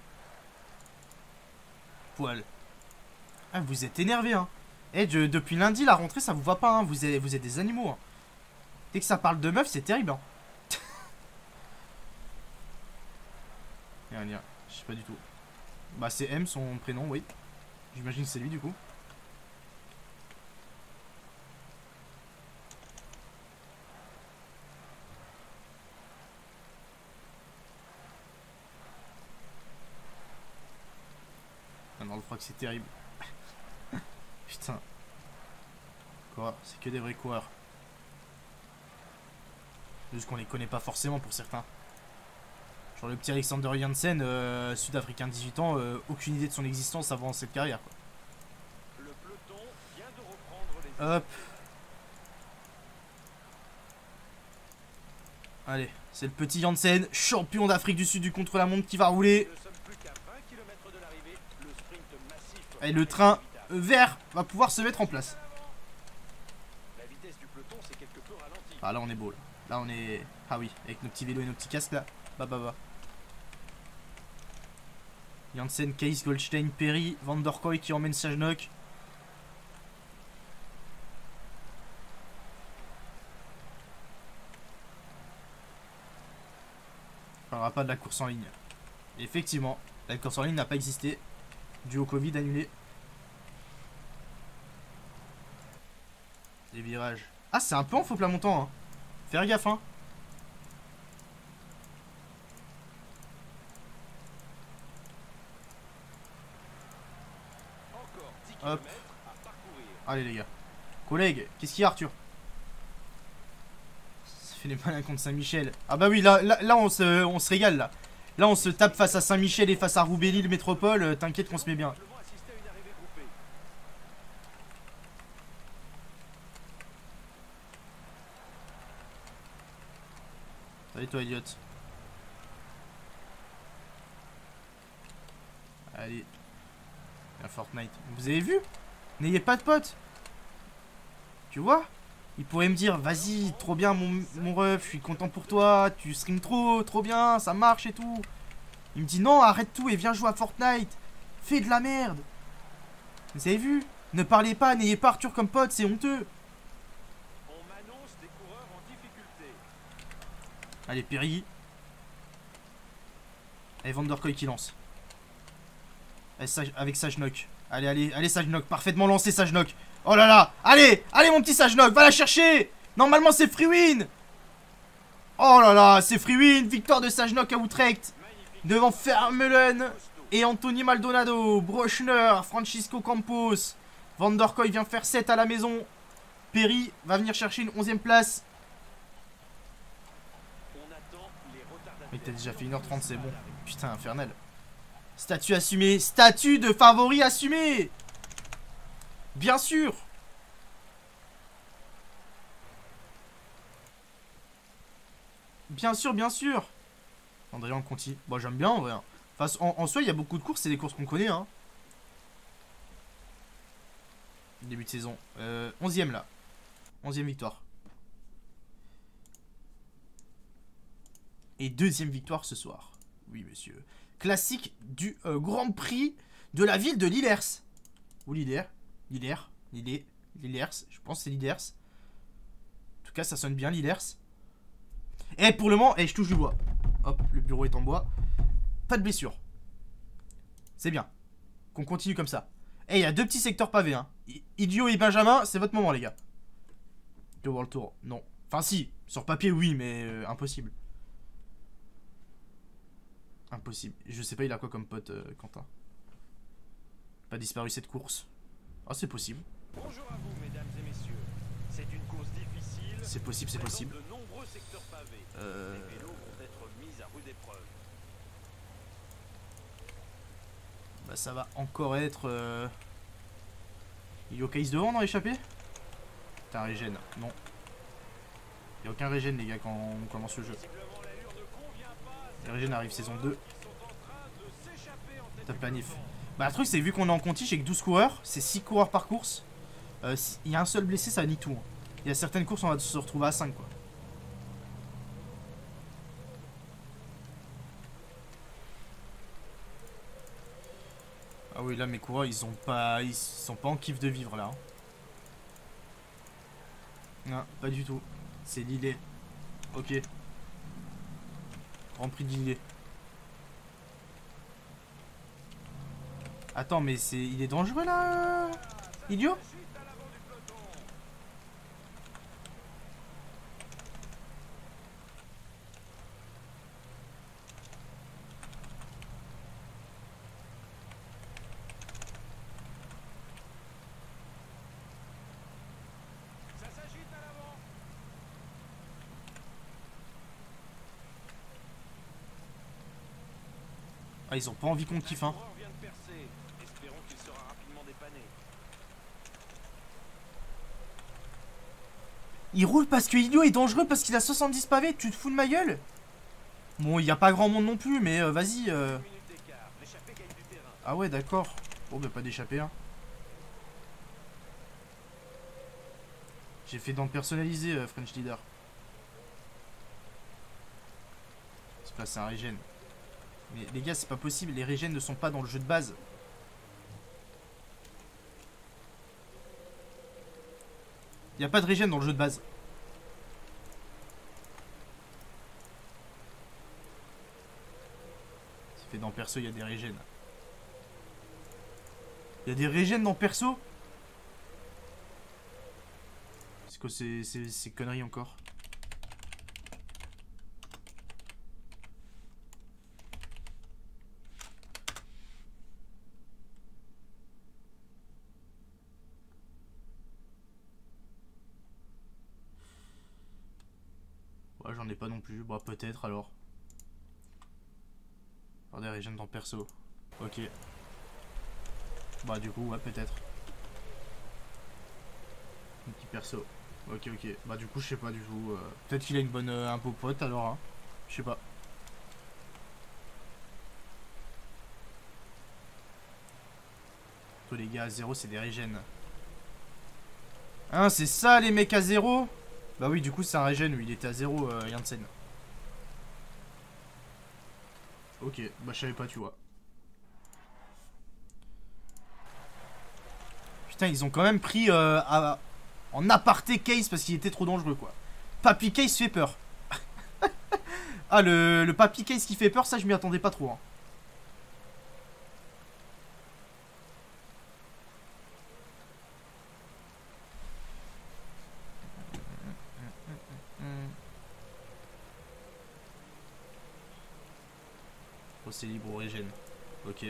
[SPEAKER 1] Poil. Ah, vous êtes énervé, hein. Eh, depuis lundi, la rentrée, ça vous va pas, hein. Vous êtes des animaux, hein. Dès que ça parle de meuf, c'est terrible, hein. Rien, je sais pas du tout. Bah, c'est M, son prénom, oui. J'imagine que c'est lui, du coup. dans le froc, c'est terrible. Putain. Quoi? C'est que des vrais coureurs. Juste qu'on les connaît pas forcément pour certains. Genre le petit Alexander Janssen, sud-africain de 18 ans, aucune idée de son existence avant cette carrière. Quoi.
[SPEAKER 2] Le peloton vient de reprendre les...
[SPEAKER 1] Hop. Allez, c'est le petit Janssen, champion d'Afrique du Sud du contre-la-montre qui va rouler.
[SPEAKER 2] Nous ne sommes plus qu'à 20 km de l'arrivée. Le sprint massif...
[SPEAKER 1] Et le train vert va pouvoir se mettre en place.
[SPEAKER 2] La vitesse du peloton s'est quelque peu ralentie.
[SPEAKER 1] Ah là on est beau là. Là on est... Ah oui, avec nos petits vélos et nos petits casques là. Bah. Janssen, Case, Goldstein, Perry, Van der Kooi qui emmène Sajnok. On parlera pas de la course en ligne. Effectivement, la course en ligne n'a pas existé. Dû au Covid annulé. Les virages. Ah, c'est un peu en faux plat montant. Hein. Faire gaffe, hein.
[SPEAKER 2] Encore 10 km
[SPEAKER 1] Hop.
[SPEAKER 2] à parcourir.
[SPEAKER 1] Allez, les gars. Collègue, qu'est-ce qu'il y a, Arthur? Ça fait les malins contre Saint-Michel. Ah, bah oui, là on se régale, là. Là, on se tape face à Saint-Michel et face à Roubaix-Lille Métropole. T'inquiète qu'on se met bien.
[SPEAKER 2] Simplement assister à une arrivée groupée.
[SPEAKER 1] Allez, toi, idiote. Allez. La Fortnite. Vous avez vu? N'ayez pas de potes. Tu vois? Il pourrait me dire, vas-y, trop bien mon ref, je suis content pour toi, tu stream trop bien, ça marche et tout. Il me dit, non, arrête tout et viens jouer à Fortnite. Fais de la merde. Vous avez vu? Ne parlez pas, n'ayez pas Arthur comme pote, c'est honteux.
[SPEAKER 2] On m'annonce des coureurs en difficulté.
[SPEAKER 1] Allez, Perry. Et Van der Kooi qui lance. Avec Sajnok. Allez, Sajnok. Parfaitement lancé, Sajnok. Oh là là. Allez, mon petit Sajnok. Va la chercher. Normalement, c'est free win. Oh là là, c'est free win. Victoire de Sajnok à Utrecht. Devant Vermeulen et Anthony Maldonado. Brochner, Francisco Campos. Van der Kooi vient faire 7 à la maison. Perry va venir chercher une 11e place.
[SPEAKER 2] On attend les retardataires.
[SPEAKER 1] Mais t'as déjà fait 1h30, c'est bon. Putain, infernal. Statut assumé. Statut de favori assumé. Bien sûr. Bien sûr. André Conti. Bon, j'aime bien en vrai. Enfin, en soi, il y a beaucoup de courses. C'est des courses qu'on connaît. Hein. Début de saison. 11e là. 11e victoire. Et 2e victoire ce soir. Oui, monsieur. Classique du Grand Prix de la ville de Lillers. Ou Lillers. Lillers. Je pense que c'est Lillers. En tout cas, ça sonne bien, Lillers. Et pour le moment, je touche du bois. Hop, le bureau est en bois. Pas de blessure. C'est bien. Qu'on continue comme ça. Et il y a 2 petits secteurs pavés. Hein. Idiot et Benjamin, c'est votre moment, les gars. Le World Tour, non. Enfin, si. Sur papier, oui, mais impossible. Impossible. Je sais pas, il a quoi comme pote, Quentin? Pas disparu cette course. Ah, c'est possible.
[SPEAKER 2] Bonjour à vous, mesdames et messieurs. C'est une course difficile.
[SPEAKER 1] C'est possible, c'est possible.
[SPEAKER 2] De nombreux secteurs pavés. Les vélos vont être mis à rude épreuve.
[SPEAKER 1] Bah, ça va encore être. Il y a Case devant dans l'échappée? Putain, régène. Non. Il n'y a aucun régène, les gars, quand on commence le jeu. Le régène arrive saison 2. Top planif. Bah, le truc, c'est vu qu'on est en conti, j'ai que 12 coureurs. C'est 6 coureurs par course. Il y a un seul blessé, ça nie tout. Hein. Il y a certaines courses, on va se retrouver à 5, quoi. Ah oui, là, mes coureurs, ils sont pas en kiff de vivre, là. Hein. Non, pas du tout. C'est Lillet. Ok. Grand Prix de Lillet. Attends, mais il est dangereux, là, idiot. Ah, ils ont pas envie qu'on kiffe, hein.
[SPEAKER 2] Coureur vient de percer. Espérons qu'il sera rapidement dépanné.
[SPEAKER 1] Il roule parce que Ilio est dangereux parce qu'il a 70 pavés. Tu te fous de ma gueule? Bon, il y a pas grand monde non plus, mais vas-y.
[SPEAKER 2] 1 minute d'écart. L'échappée gagne du terrain.
[SPEAKER 1] Ah ouais, d'accord. Bon, bah pas d'échapper, hein. J'ai fait dans le personnalisé, French Leader. C'est pas, c'est un régène. Mais les gars, c'est pas possible. Les régènes ne sont pas dans le jeu de base. Il y a pas de régène dans le jeu de base. C'est fait dans perso, il y a des régènes. Il y a des régènes dans perso? C'est quoi ces conneries encore? Ouais, j'en ai pas non plus. Bah, peut-être alors. Avoir des régènes dans perso. Ok. Bah, du coup, ouais, peut-être. Un petit perso. Ok, ok. Bah, du coup, je sais pas du tout. Peut-être qu'il a une bonne un beau pote alors, hein. Je sais pas. Tous les gars à 0, c'est des régènes. Hein, c'est ça les mecs à 0? Bah oui, du coup, c'est un régène. Il était à 0, Janssen. Ok, bah, je savais pas, tu vois. Putain, ils ont quand même pris en aparté Case parce qu'il était trop dangereux, quoi. Papy Case fait peur. Ah, le Papy Case qui fait peur, ça, je m'y attendais pas trop, hein. C'est libre au régène. Ok.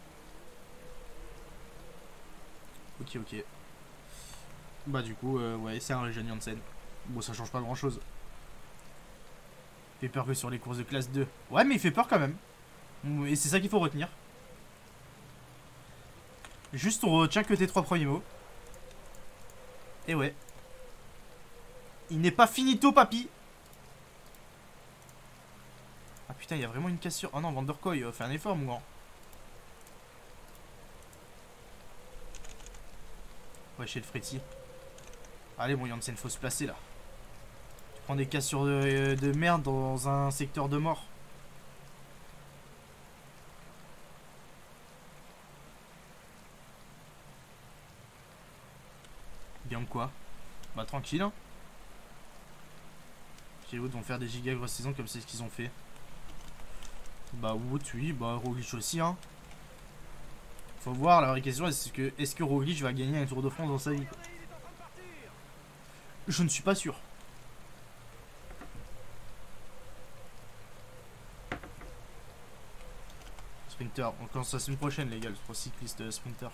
[SPEAKER 1] Ok, ok. Bah du coup, ouais, c'est un régène Janssen. Bon, ça change pas grand chose. Il fait peur que sur les courses de classe 2. Ouais, mais il fait peur quand même. Et c'est ça qu'il faut retenir. Juste on retient que tes 3 premiers mots. Et ouais. Il n'est pas finito, papy. Ah putain, il y a vraiment une cassure. Oh non, Vanderkoy, fais un effort, mon grand. Ouais, chez le Freddy. Allez, bon, Janssen, faut se placer là. Tu prends des cassures de merde dans un secteur de mort. Bien quoi? Bah, tranquille, hein. Les Wood vont faire des giga grosses saisons comme c'est ce qu'ils ont fait. Bah Wood, oui, bah Roglic aussi, hein. Faut voir, la vraie question est-ce que Roglic va gagner un Tour de France dans sa vie, quoi. Je ne suis pas sûr. Sprinter, on commence la semaine prochaine les gars, le 3 cyclistes sprinter.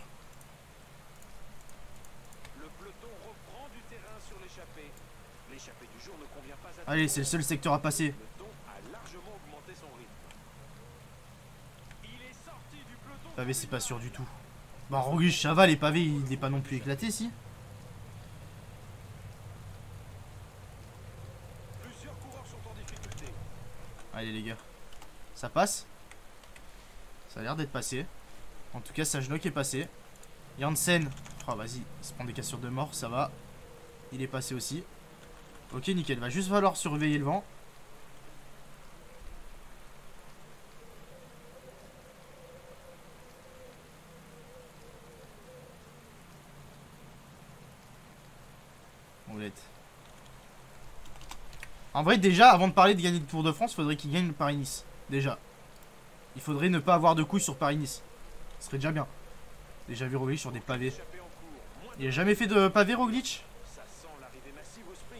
[SPEAKER 2] Le peloton reprend du terrain sur l'échappée. L'échappée du jour ne convient pas à tout
[SPEAKER 1] Allez,
[SPEAKER 2] le
[SPEAKER 1] c'est le
[SPEAKER 2] monde.
[SPEAKER 1] seul secteur à passer.
[SPEAKER 2] Le peloton a largement augmenté son rythme. Il est sorti du peloton.
[SPEAKER 1] Pavé, c'est pas sûr du tout. Bah Roglic, ça va, les pavés, il n'est pas non plus éclaté, si.
[SPEAKER 2] Plusieurs coureurs sont en difficulté.
[SPEAKER 1] Allez les gars. Ça passe? Ça a l'air d'être passé. En tout cas, Sajnok est passé. Janssen. Oh, vas-y, il se prend des cassures de mort, ça va. Il est passé aussi. Ok, nickel. Va juste falloir surveiller le vent. Roulette. En vrai, déjà, avant de parler de gagner le Tour de France, faudrait qu'il gagne le Paris-Nice. Déjà. Il faudrait ne pas avoir de couilles sur Paris-Nice. Ce serait déjà bien. Déjà vu Roglic sur des pavés.
[SPEAKER 2] Échappée en cours. Moins
[SPEAKER 1] Il a jamais fait de pavé Roglic?
[SPEAKER 2] ça sent l'arrivée massive au sprint.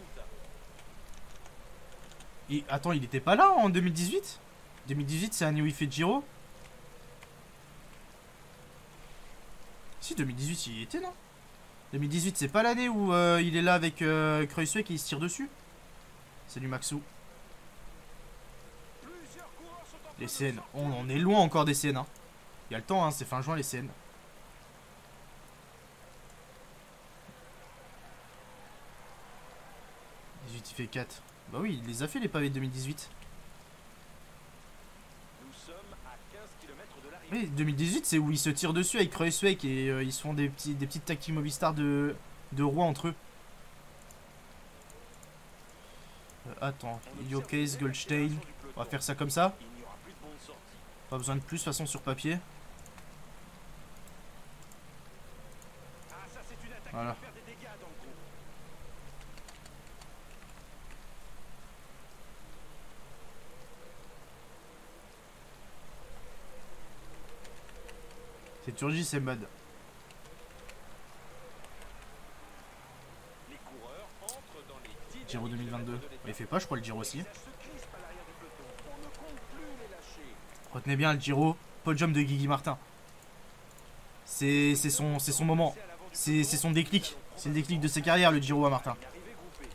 [SPEAKER 1] Attends, il était pas là en 2018? 2018, c'est l'année où il fait Giro? Si, 2018, il y était, non? 2018, c'est pas l'année où il est là avec Kreuzweig et il se tire dessus? Salut Maxou.
[SPEAKER 2] Plusieurs coureurs sont en
[SPEAKER 1] Les CN. On en est loin encore des CN. Hein. Il y a le temps, hein, c'est fin juin les CN. Il fait 4. Bah oui, il les a fait les pavés de 2018.
[SPEAKER 2] Nous sommes à 15 km de l'arrivée.
[SPEAKER 1] Oui, 2018 c'est où ils se tirent dessus avec Kreuzweig et ils se font des petites tactiques Movistar de roi entre eux. Attends, Ilio-Case, Goldstein. On va faire ça comme ça.
[SPEAKER 2] Il n'y aura plus de bonne sortie.
[SPEAKER 1] Pas besoin de plus de toute façon sur papier.
[SPEAKER 2] Ah, ça c'est une attaque
[SPEAKER 1] Voilà.
[SPEAKER 2] qui va faire des dégâts dans le groupe.
[SPEAKER 1] C'est Turgis et Mud.
[SPEAKER 2] Les coureurs entrent dans les 10
[SPEAKER 1] Giro 2022. Il fait pas je crois le Giro aussi.
[SPEAKER 2] Ça se crispe à l'arrière du peloton. On ne compte plus les lâcher.
[SPEAKER 1] Retenez bien le Giro, podium de Guigui Martin. C'est son moment. C'est son déclic. C'est le déclic de sa carrière le Giro à Martin.
[SPEAKER 2] Arrivée groupée.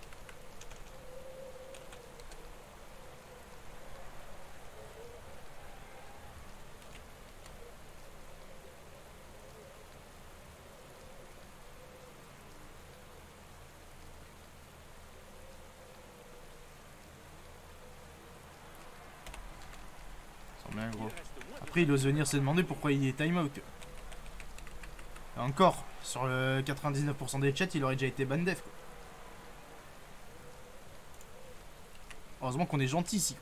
[SPEAKER 1] Sent bien gros. Après il ose venir se demander pourquoi il est time out. Et encore, sur le 99% des chats il aurait déjà été ban def quoi. Heureusement qu'on est gentil ici.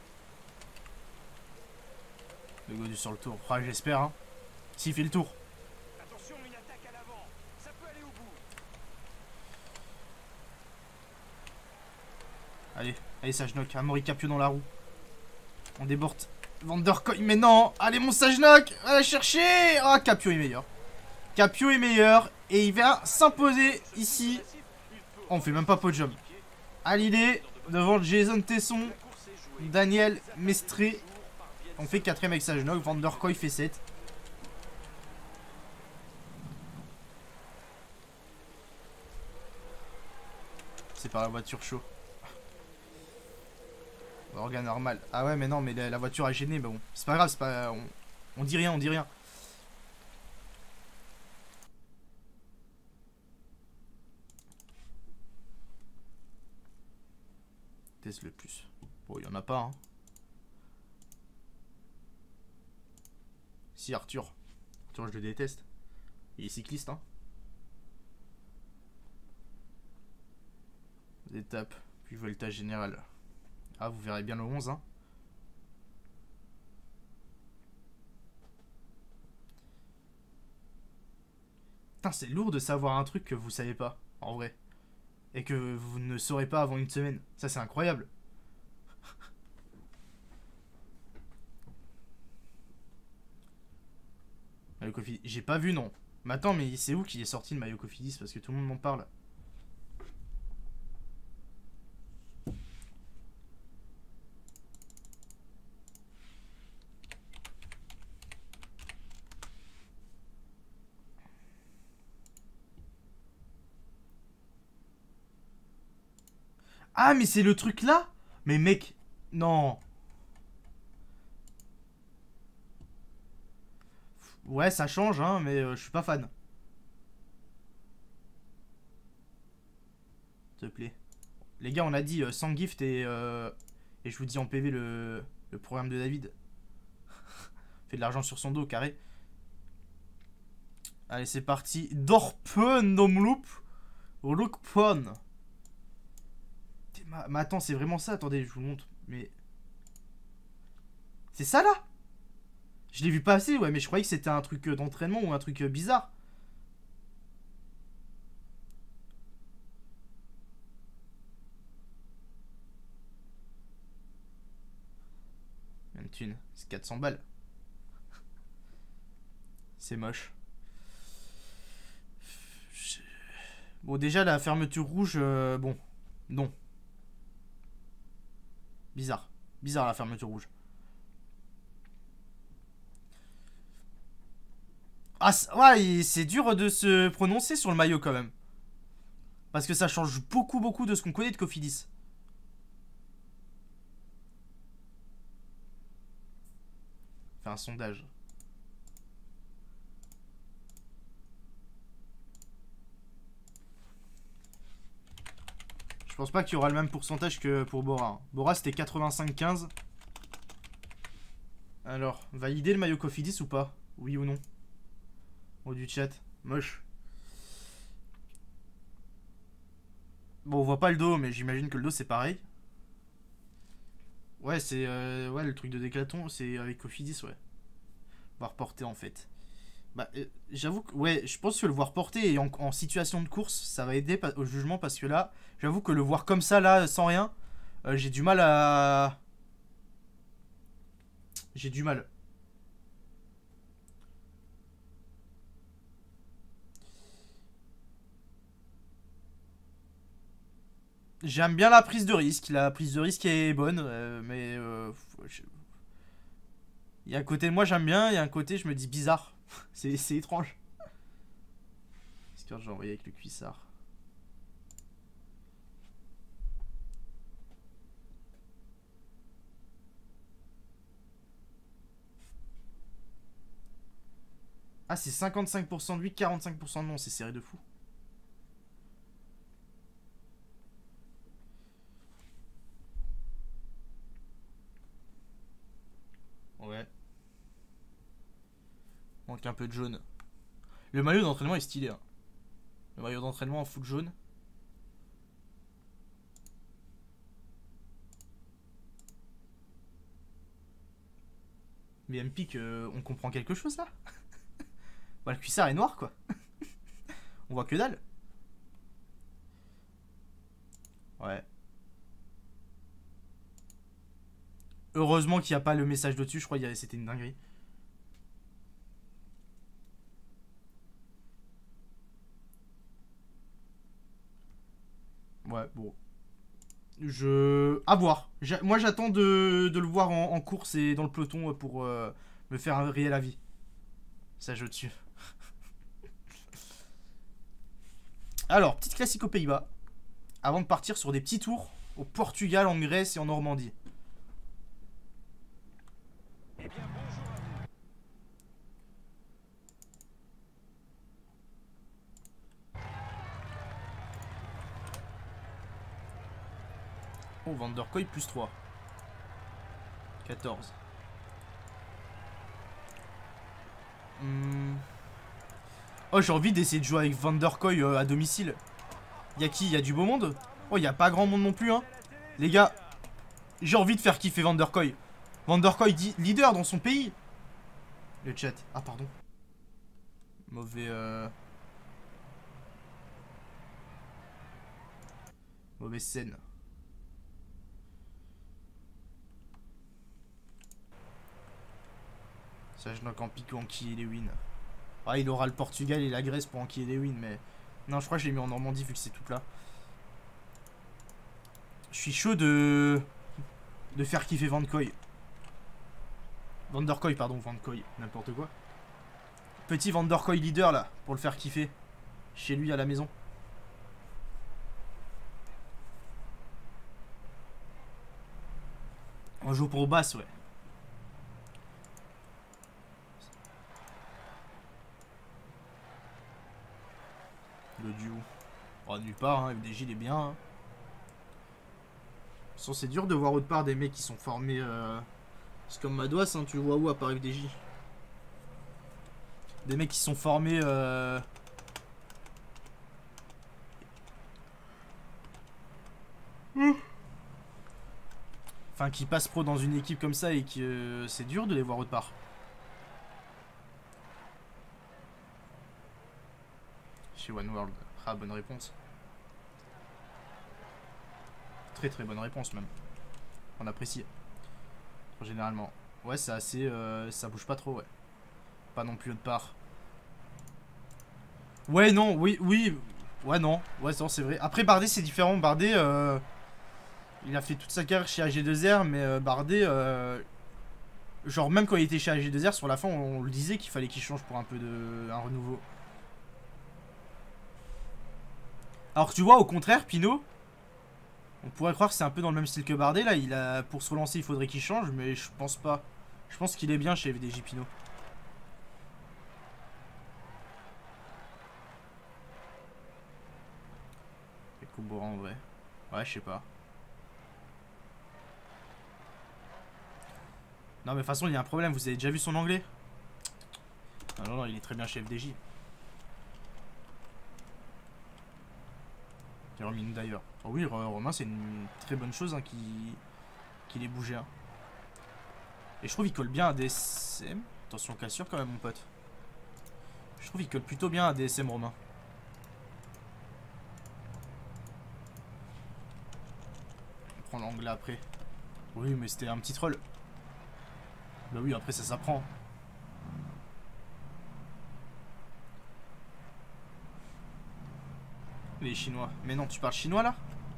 [SPEAKER 1] Le go du sur le tour. Ah, j'espère hein. S'il fait le tour.
[SPEAKER 2] Attention, une attaque à l'avant. Ça peut aller au bout.
[SPEAKER 1] Allez, allez Sajnok, Amaury Capio dans la roue. On déborde Van der Koy, mais non. Allez mon Sajnok, va la chercher. Ah, Capio est meilleur. Capio est meilleur et il va s'imposer ici. On fait même pas podium. À l'idée, devant Jason Tesson, Daniel Mestré. On fait 4ème avec Sajnok, Van der Koy fait 7. C'est par la voiture chaud. Organe normal. Ah ouais mais non mais la voiture a gêné, mais bon. C'est pas grave, c'est pas. On dit rien, on dit rien. Teste le plus. Bon, il y en a pas, hein. Si, Arthur. Arthur, je le déteste. Il est cycliste, hein. Étape, puis voltage général. Ah, vous verrez bien le 11, hein. Putain, c'est lourd de savoir un truc que vous savez pas, en vrai. Et que vous ne saurez pas avant une semaine. Ça, c'est incroyable. Maillot Cofidis. J'ai pas vu, non. Mais attends, mais c'est où qu'il est sorti le maillot Cofidis? Parce que tout le monde m'en parle. Ah, mais c'est le truc là? Mais mec, non. Ouais, ça change, hein, mais je suis pas fan. S'il te plaît. Les gars, on a dit sans gift et je vous dis en PV le programme de David. Fait de l'argent sur son dos, carré. Allez, c'est parti. Dorpen Nomloop. Lookpon. Mais attends, c'est vraiment ça? Attendez, je vous montre. Mais. C'est ça là? Je l'ai vu passer, ouais, mais je croyais que c'était un truc d'entraînement ou un truc bizarre. Une thune, c'est 400 balles. C'est moche. Bon, déjà, la fermeture rouge, bon, non. Bizarre. Bizarre la fermeture rouge. Ah, ouais, c'est dur de se prononcer sur le maillot quand même. Parce que ça change beaucoup, beaucoup de ce qu'on connaît de Cofidis. un sondage. Je pense pas qu'il y aura le même pourcentage que pour Bora. Hein. Bora c'était 85-15. Alors, valider le maillot Cofidis ou pas? Oui ou non? Au du chat. Moche. Bon, on voit pas le dos, mais j'imagine que le dos c'est pareil. Ouais, c'est ouais, le truc de Décathlon, c'est avec Cofidis, ouais. Voir porter en fait. Bah, j'avoue que, ouais, je pense que le voir porter et en situation de course, ça va aider au jugement parce que là, j'avoue que le voir comme ça, là, sans rien, j'ai du mal à. J'ai du mal. J'aime bien la prise de risque. La prise de risque est bonne, mais il y a un côté moi j'aime bien, il y a un côté je me dis bizarre. C'est étrange. Est-ce que j'ai envoyé avec le cuissard? Ah, c'est 55% de oui, 45% de non, c'est serré de fou. Ouais. Manque un peu de jaune. Le maillot d'entraînement est stylé. Hein. Le maillot d'entraînement en foot jaune. Mais MP, on comprend quelque chose là. Bah, le cuissard est noir quoi. On voit que dalle. Ouais. Heureusement qu'il n'y a pas le message de dessus, je crois que c'était une dinguerie. Ouais, bon. À voir. Moi j'attends de le voir en course et dans le peloton pour me faire un réel avis. Ça je tue. Alors, petite classique aux Pays-Bas. Avant de partir sur des petits tours au Portugal, en Grèce et en Normandie.
[SPEAKER 2] Eh bien, bonjour à vous.
[SPEAKER 1] Oh, Van der Kooi plus 3. 14. Oh, j'ai envie d'essayer de jouer avec Van der Kooi à domicile. Y'a qui? Y'a du beau monde? Oh, y'a pas grand monde non plus, hein. Les gars, j'ai envie de faire kiffer Van der Kooi. Van der Kooi leader dans son pays. Le chat. Ah, pardon. Mauvais... Mauvaise scène. Ça, je knock en pique Anki et Lewin. Ah, il aura le Portugal et la Grèce pour Anki et Lewin, mais... Non, je crois que je l'ai mis en Normandie vu que c'est tout plat. Je suis chaud de faire kiffer Van Kooi. Van der Kooi, pardon, Van Kooi, n'importe quoi. Petit Van der Kooi leader là, pour le faire kiffer. Chez lui à la maison. On joue pour basse, ouais. Le duo. Oh, nulle part, hein, FDJ il est bien. Hein. C'est dur de voir autre part des mecs qui sont formés. C'est comme Madouas, hein, tu le vois où à part FDJ? Des mecs qui sont formés. Enfin, qui passent pro dans une équipe comme ça et que c'est dur de les voir autre part. Chez One World. Ah, bonne réponse. Très très bonne réponse même. On apprécie. Généralement. Ouais, c'est assez... ça bouge pas trop, ouais. Pas non plus autre part. Ouais, non, oui, oui. Ouais, non. Ouais, non, c'est vrai. Après, Bardet, c'est différent. Bardet, il a fait toute sa carrière chez AG2R, mais Bardet... genre, même quand il était chez AG2R, sur la fin, on le disait qu'il fallait qu'il change pour un peu de... un renouveau. Alors que tu vois, au contraire, Pinot, on pourrait croire que c'est un peu dans le même style que Bardet. Là, pour se relancer, il faudrait qu'il change, mais je pense pas. Je pense qu'il est bien chez FDJ Pinot. Et Kumbora en vrai. Ouais, je sais pas. Non mais de toute façon il y a un problème, vous avez déjà vu son anglais? Non non non, il est très bien chez FDJ. Il remine d'ailleurs. Oh oui, Romain c'est une très bonne chose hein, qu'il ait bougé. Hein. Et je trouve qu'il colle bien à DSM. Attention cassure quand même mon pote. Je trouve qu'il colle plutôt bien à DSM Romain. On prend l'anglais après. Oui mais c'était un petit troll. Bah oui après ça s'apprend. Les Chinois. Mais non, tu parles chinois là?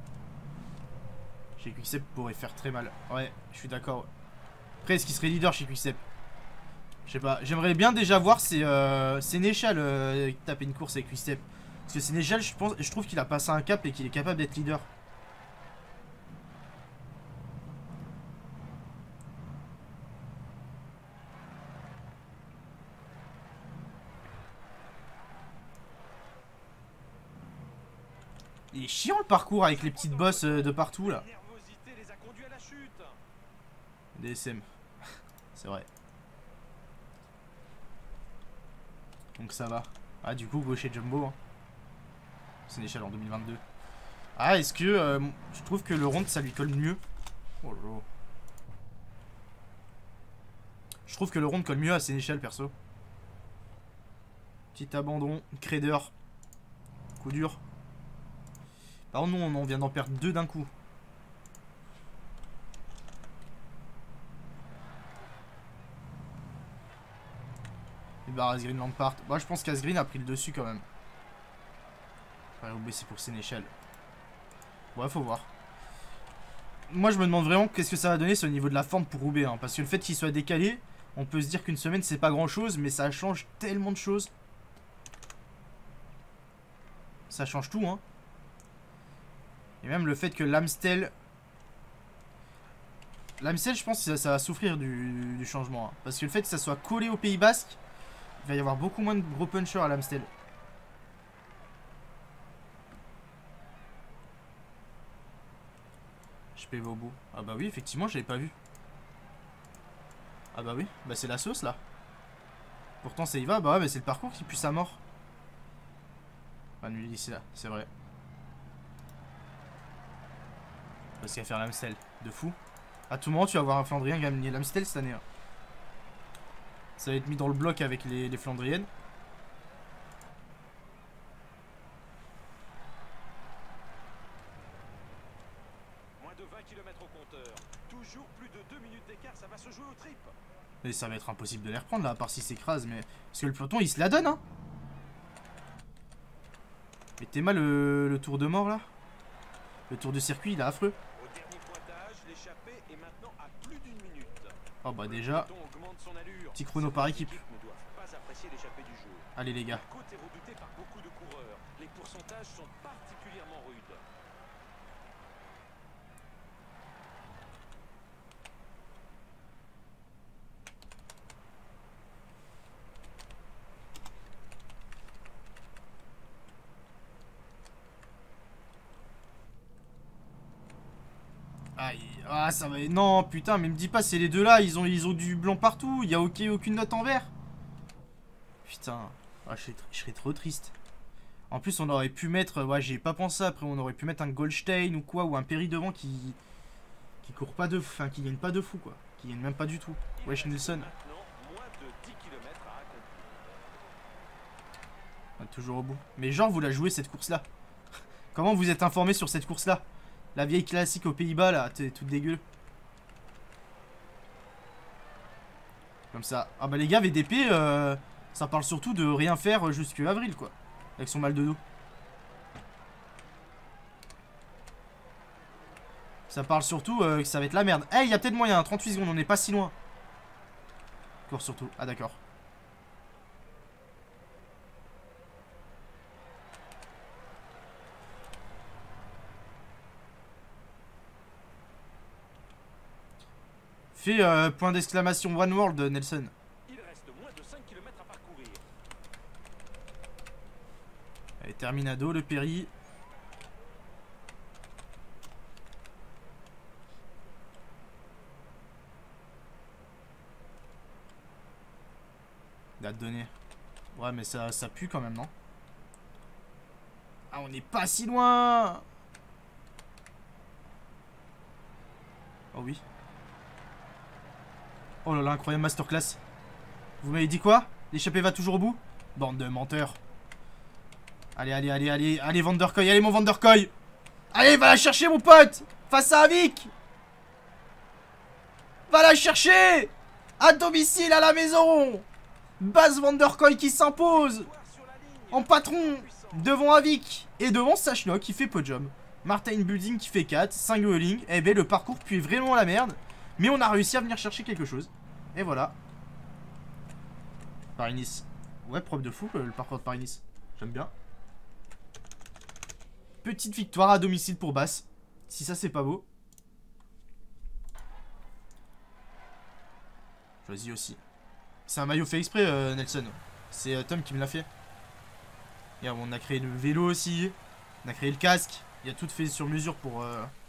[SPEAKER 1] Chez Quickstep pourrait faire très mal. Ouais, je suis d'accord. Après, est-ce qu'il serait leader chez Quickstep? Je sais pas. J'aimerais bien déjà voir Sénéchal taper une course avec Quickstep. Parce que Sénéchal, je trouve qu'il a passé un cap et qu'il est capable d'être leader. Il est chiant le parcours avec les petites bosses de partout là. DSM. C'est vrai. Donc ça va. Ah du coup gaucher Jumbo. Hein. Sénéchal en 2022. Ah est-ce que je trouve que le rond ça lui colle mieux. Oh là là. Je trouve que le rond colle mieux à Sénéchal perso. Petit abandon. Crader. Coup dur. Par contre, nous, on vient d'en perdre 2 d'un coup. Et bah, Asgreen Lampard. Bah, je pense qu'Asgreen a pris le dessus quand même. Ouais, c'est pour Sénéchal. Ouais, faut voir. Moi, je me demande vraiment qu'est-ce que ça va donner au niveau de la forme pour Roubaix. Hein, parce que le fait qu'il soit décalé, on peut se dire qu'une semaine, c'est pas grand-chose, mais ça change tellement de choses. Ça change tout, hein. Et même le fait que l'Amstel... L'Amstel, je pense que ça va souffrir du changement. Hein. Parce que le fait que ça soit collé au Pays Basque, il va y avoir beaucoup moins de gros punchers à l'Amstel. Je PV au bout. Ah bah oui, effectivement, je l'avais pas vu. Ah bah oui, bah c'est la sauce là. Pourtant ça y va, bah ouais, mais c'est le parcours qui pue sa mort. Ah, nul ici là, c'est vrai. Parce qu'il va faire l'Amstel, de fou. À tout moment, tu vas voir un Flandrien gagner l'Amstel cette année. Hein. Ça va être mis dans le bloc avec les Flandriennes.
[SPEAKER 2] Moins de 20 km au compteur. Toujours plus de 2 minutes d'écart, ça va se jouer au trip.
[SPEAKER 1] Et ça va être impossible de les reprendre là, à part s'ils s'écrasent. Mais... Parce que le peloton, il se la donne, hein. Mettez mal le tour de mort là. Le tour de circuit, il est affreux.
[SPEAKER 2] Au dernier pointage, l'échappée est maintenant à plus d'une minute.
[SPEAKER 1] Oh bah déjà, petit chrono par équipe. Allez les gars.
[SPEAKER 2] La côte est redoutée par beaucoup de coureurs. Les pourcentages sont particulièrement rudes.
[SPEAKER 1] Aïe, ah ça va. Non putain, mais me dis pas c'est les deux là, ils ont du blanc partout, il y a aucune note en vert. Putain, ah, je serais trop triste. En plus on aurait pu mettre, ouais j'y ai pas pensé après, on aurait pu mettre un Goldstein ou quoi, ou un Perry devant qui court pas de fou, enfin qui gagne pas de fou quoi, qui gagne même pas du tout. Wesh Nelson. Ah, toujours au bout. Mais genre vous la jouez cette course là. Comment vous êtes informé sur cette course là? La vieille classique aux Pays-Bas là, t'es toute dégueu. Comme ça. Ah bah les gars, VDP, ça parle surtout de rien faire jusqu'à avril quoi. Avec son mal de dos. Ça parle surtout que ça va être la merde. Eh, hey, il y a peut-être moyen, 38 secondes, on n'est pas si loin. Cours surtout. Ah d'accord. Fais point d'exclamation One World, Nelson.
[SPEAKER 2] Il reste moins de 5 km à parcourir.
[SPEAKER 1] Allez, terminado, le péri. Date donnée. Ouais, mais ça pue quand même, non? Ah, on n'est pas si loin. Oh oui. Oh là là, incroyable masterclass. Vous m'avez dit quoi? L'échappée va toujours au bout? Bande de menteurs. Allez, allez, allez, allez, allez, Vanderkoy, allez, mon Vanderkoy. Allez, va la chercher, mon pote. Face à Avik. Va la chercher. À domicile, à la maison. Baz Vanderkoy qui s'impose en patron devant Avik et devant Sachnok qui fait podium. Martin Building qui fait 4, 5 Goeling. Eh ben, le parcours pue vraiment la merde. Mais on a réussi à venir chercher quelque chose. Et voilà. Paris-Nice. Ouais, propre de fou le parcours de Paris-Nice. J'aime bien. Petite victoire à domicile pour Bass. Si ça, c'est pas beau. Choisis aussi. C'est un maillot fait exprès, Nelson. C'est Tom qui me l'a fait. Et on a créé le vélo aussi. On a créé le casque. Il y a tout fait sur mesure pour...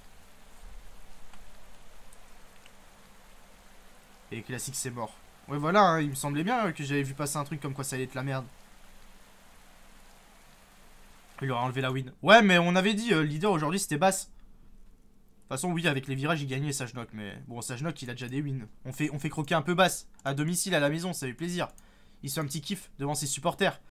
[SPEAKER 1] Et les classiques, c'est mort. Ouais, voilà, hein, il me semblait bien que j'avais vu passer un truc comme quoi ça allait être la merde. Il aurait enlevé la win. Ouais, mais on avait dit, le leader aujourd'hui, c'était Bass. De toute façon, oui, avec les virages, il gagnait Sachnok. Mais bon, Sachnok, il a déjà des wins. On fait croquer un peu Bass. À domicile, à la maison, ça fait plaisir. Il se fait un petit kiff devant ses supporters.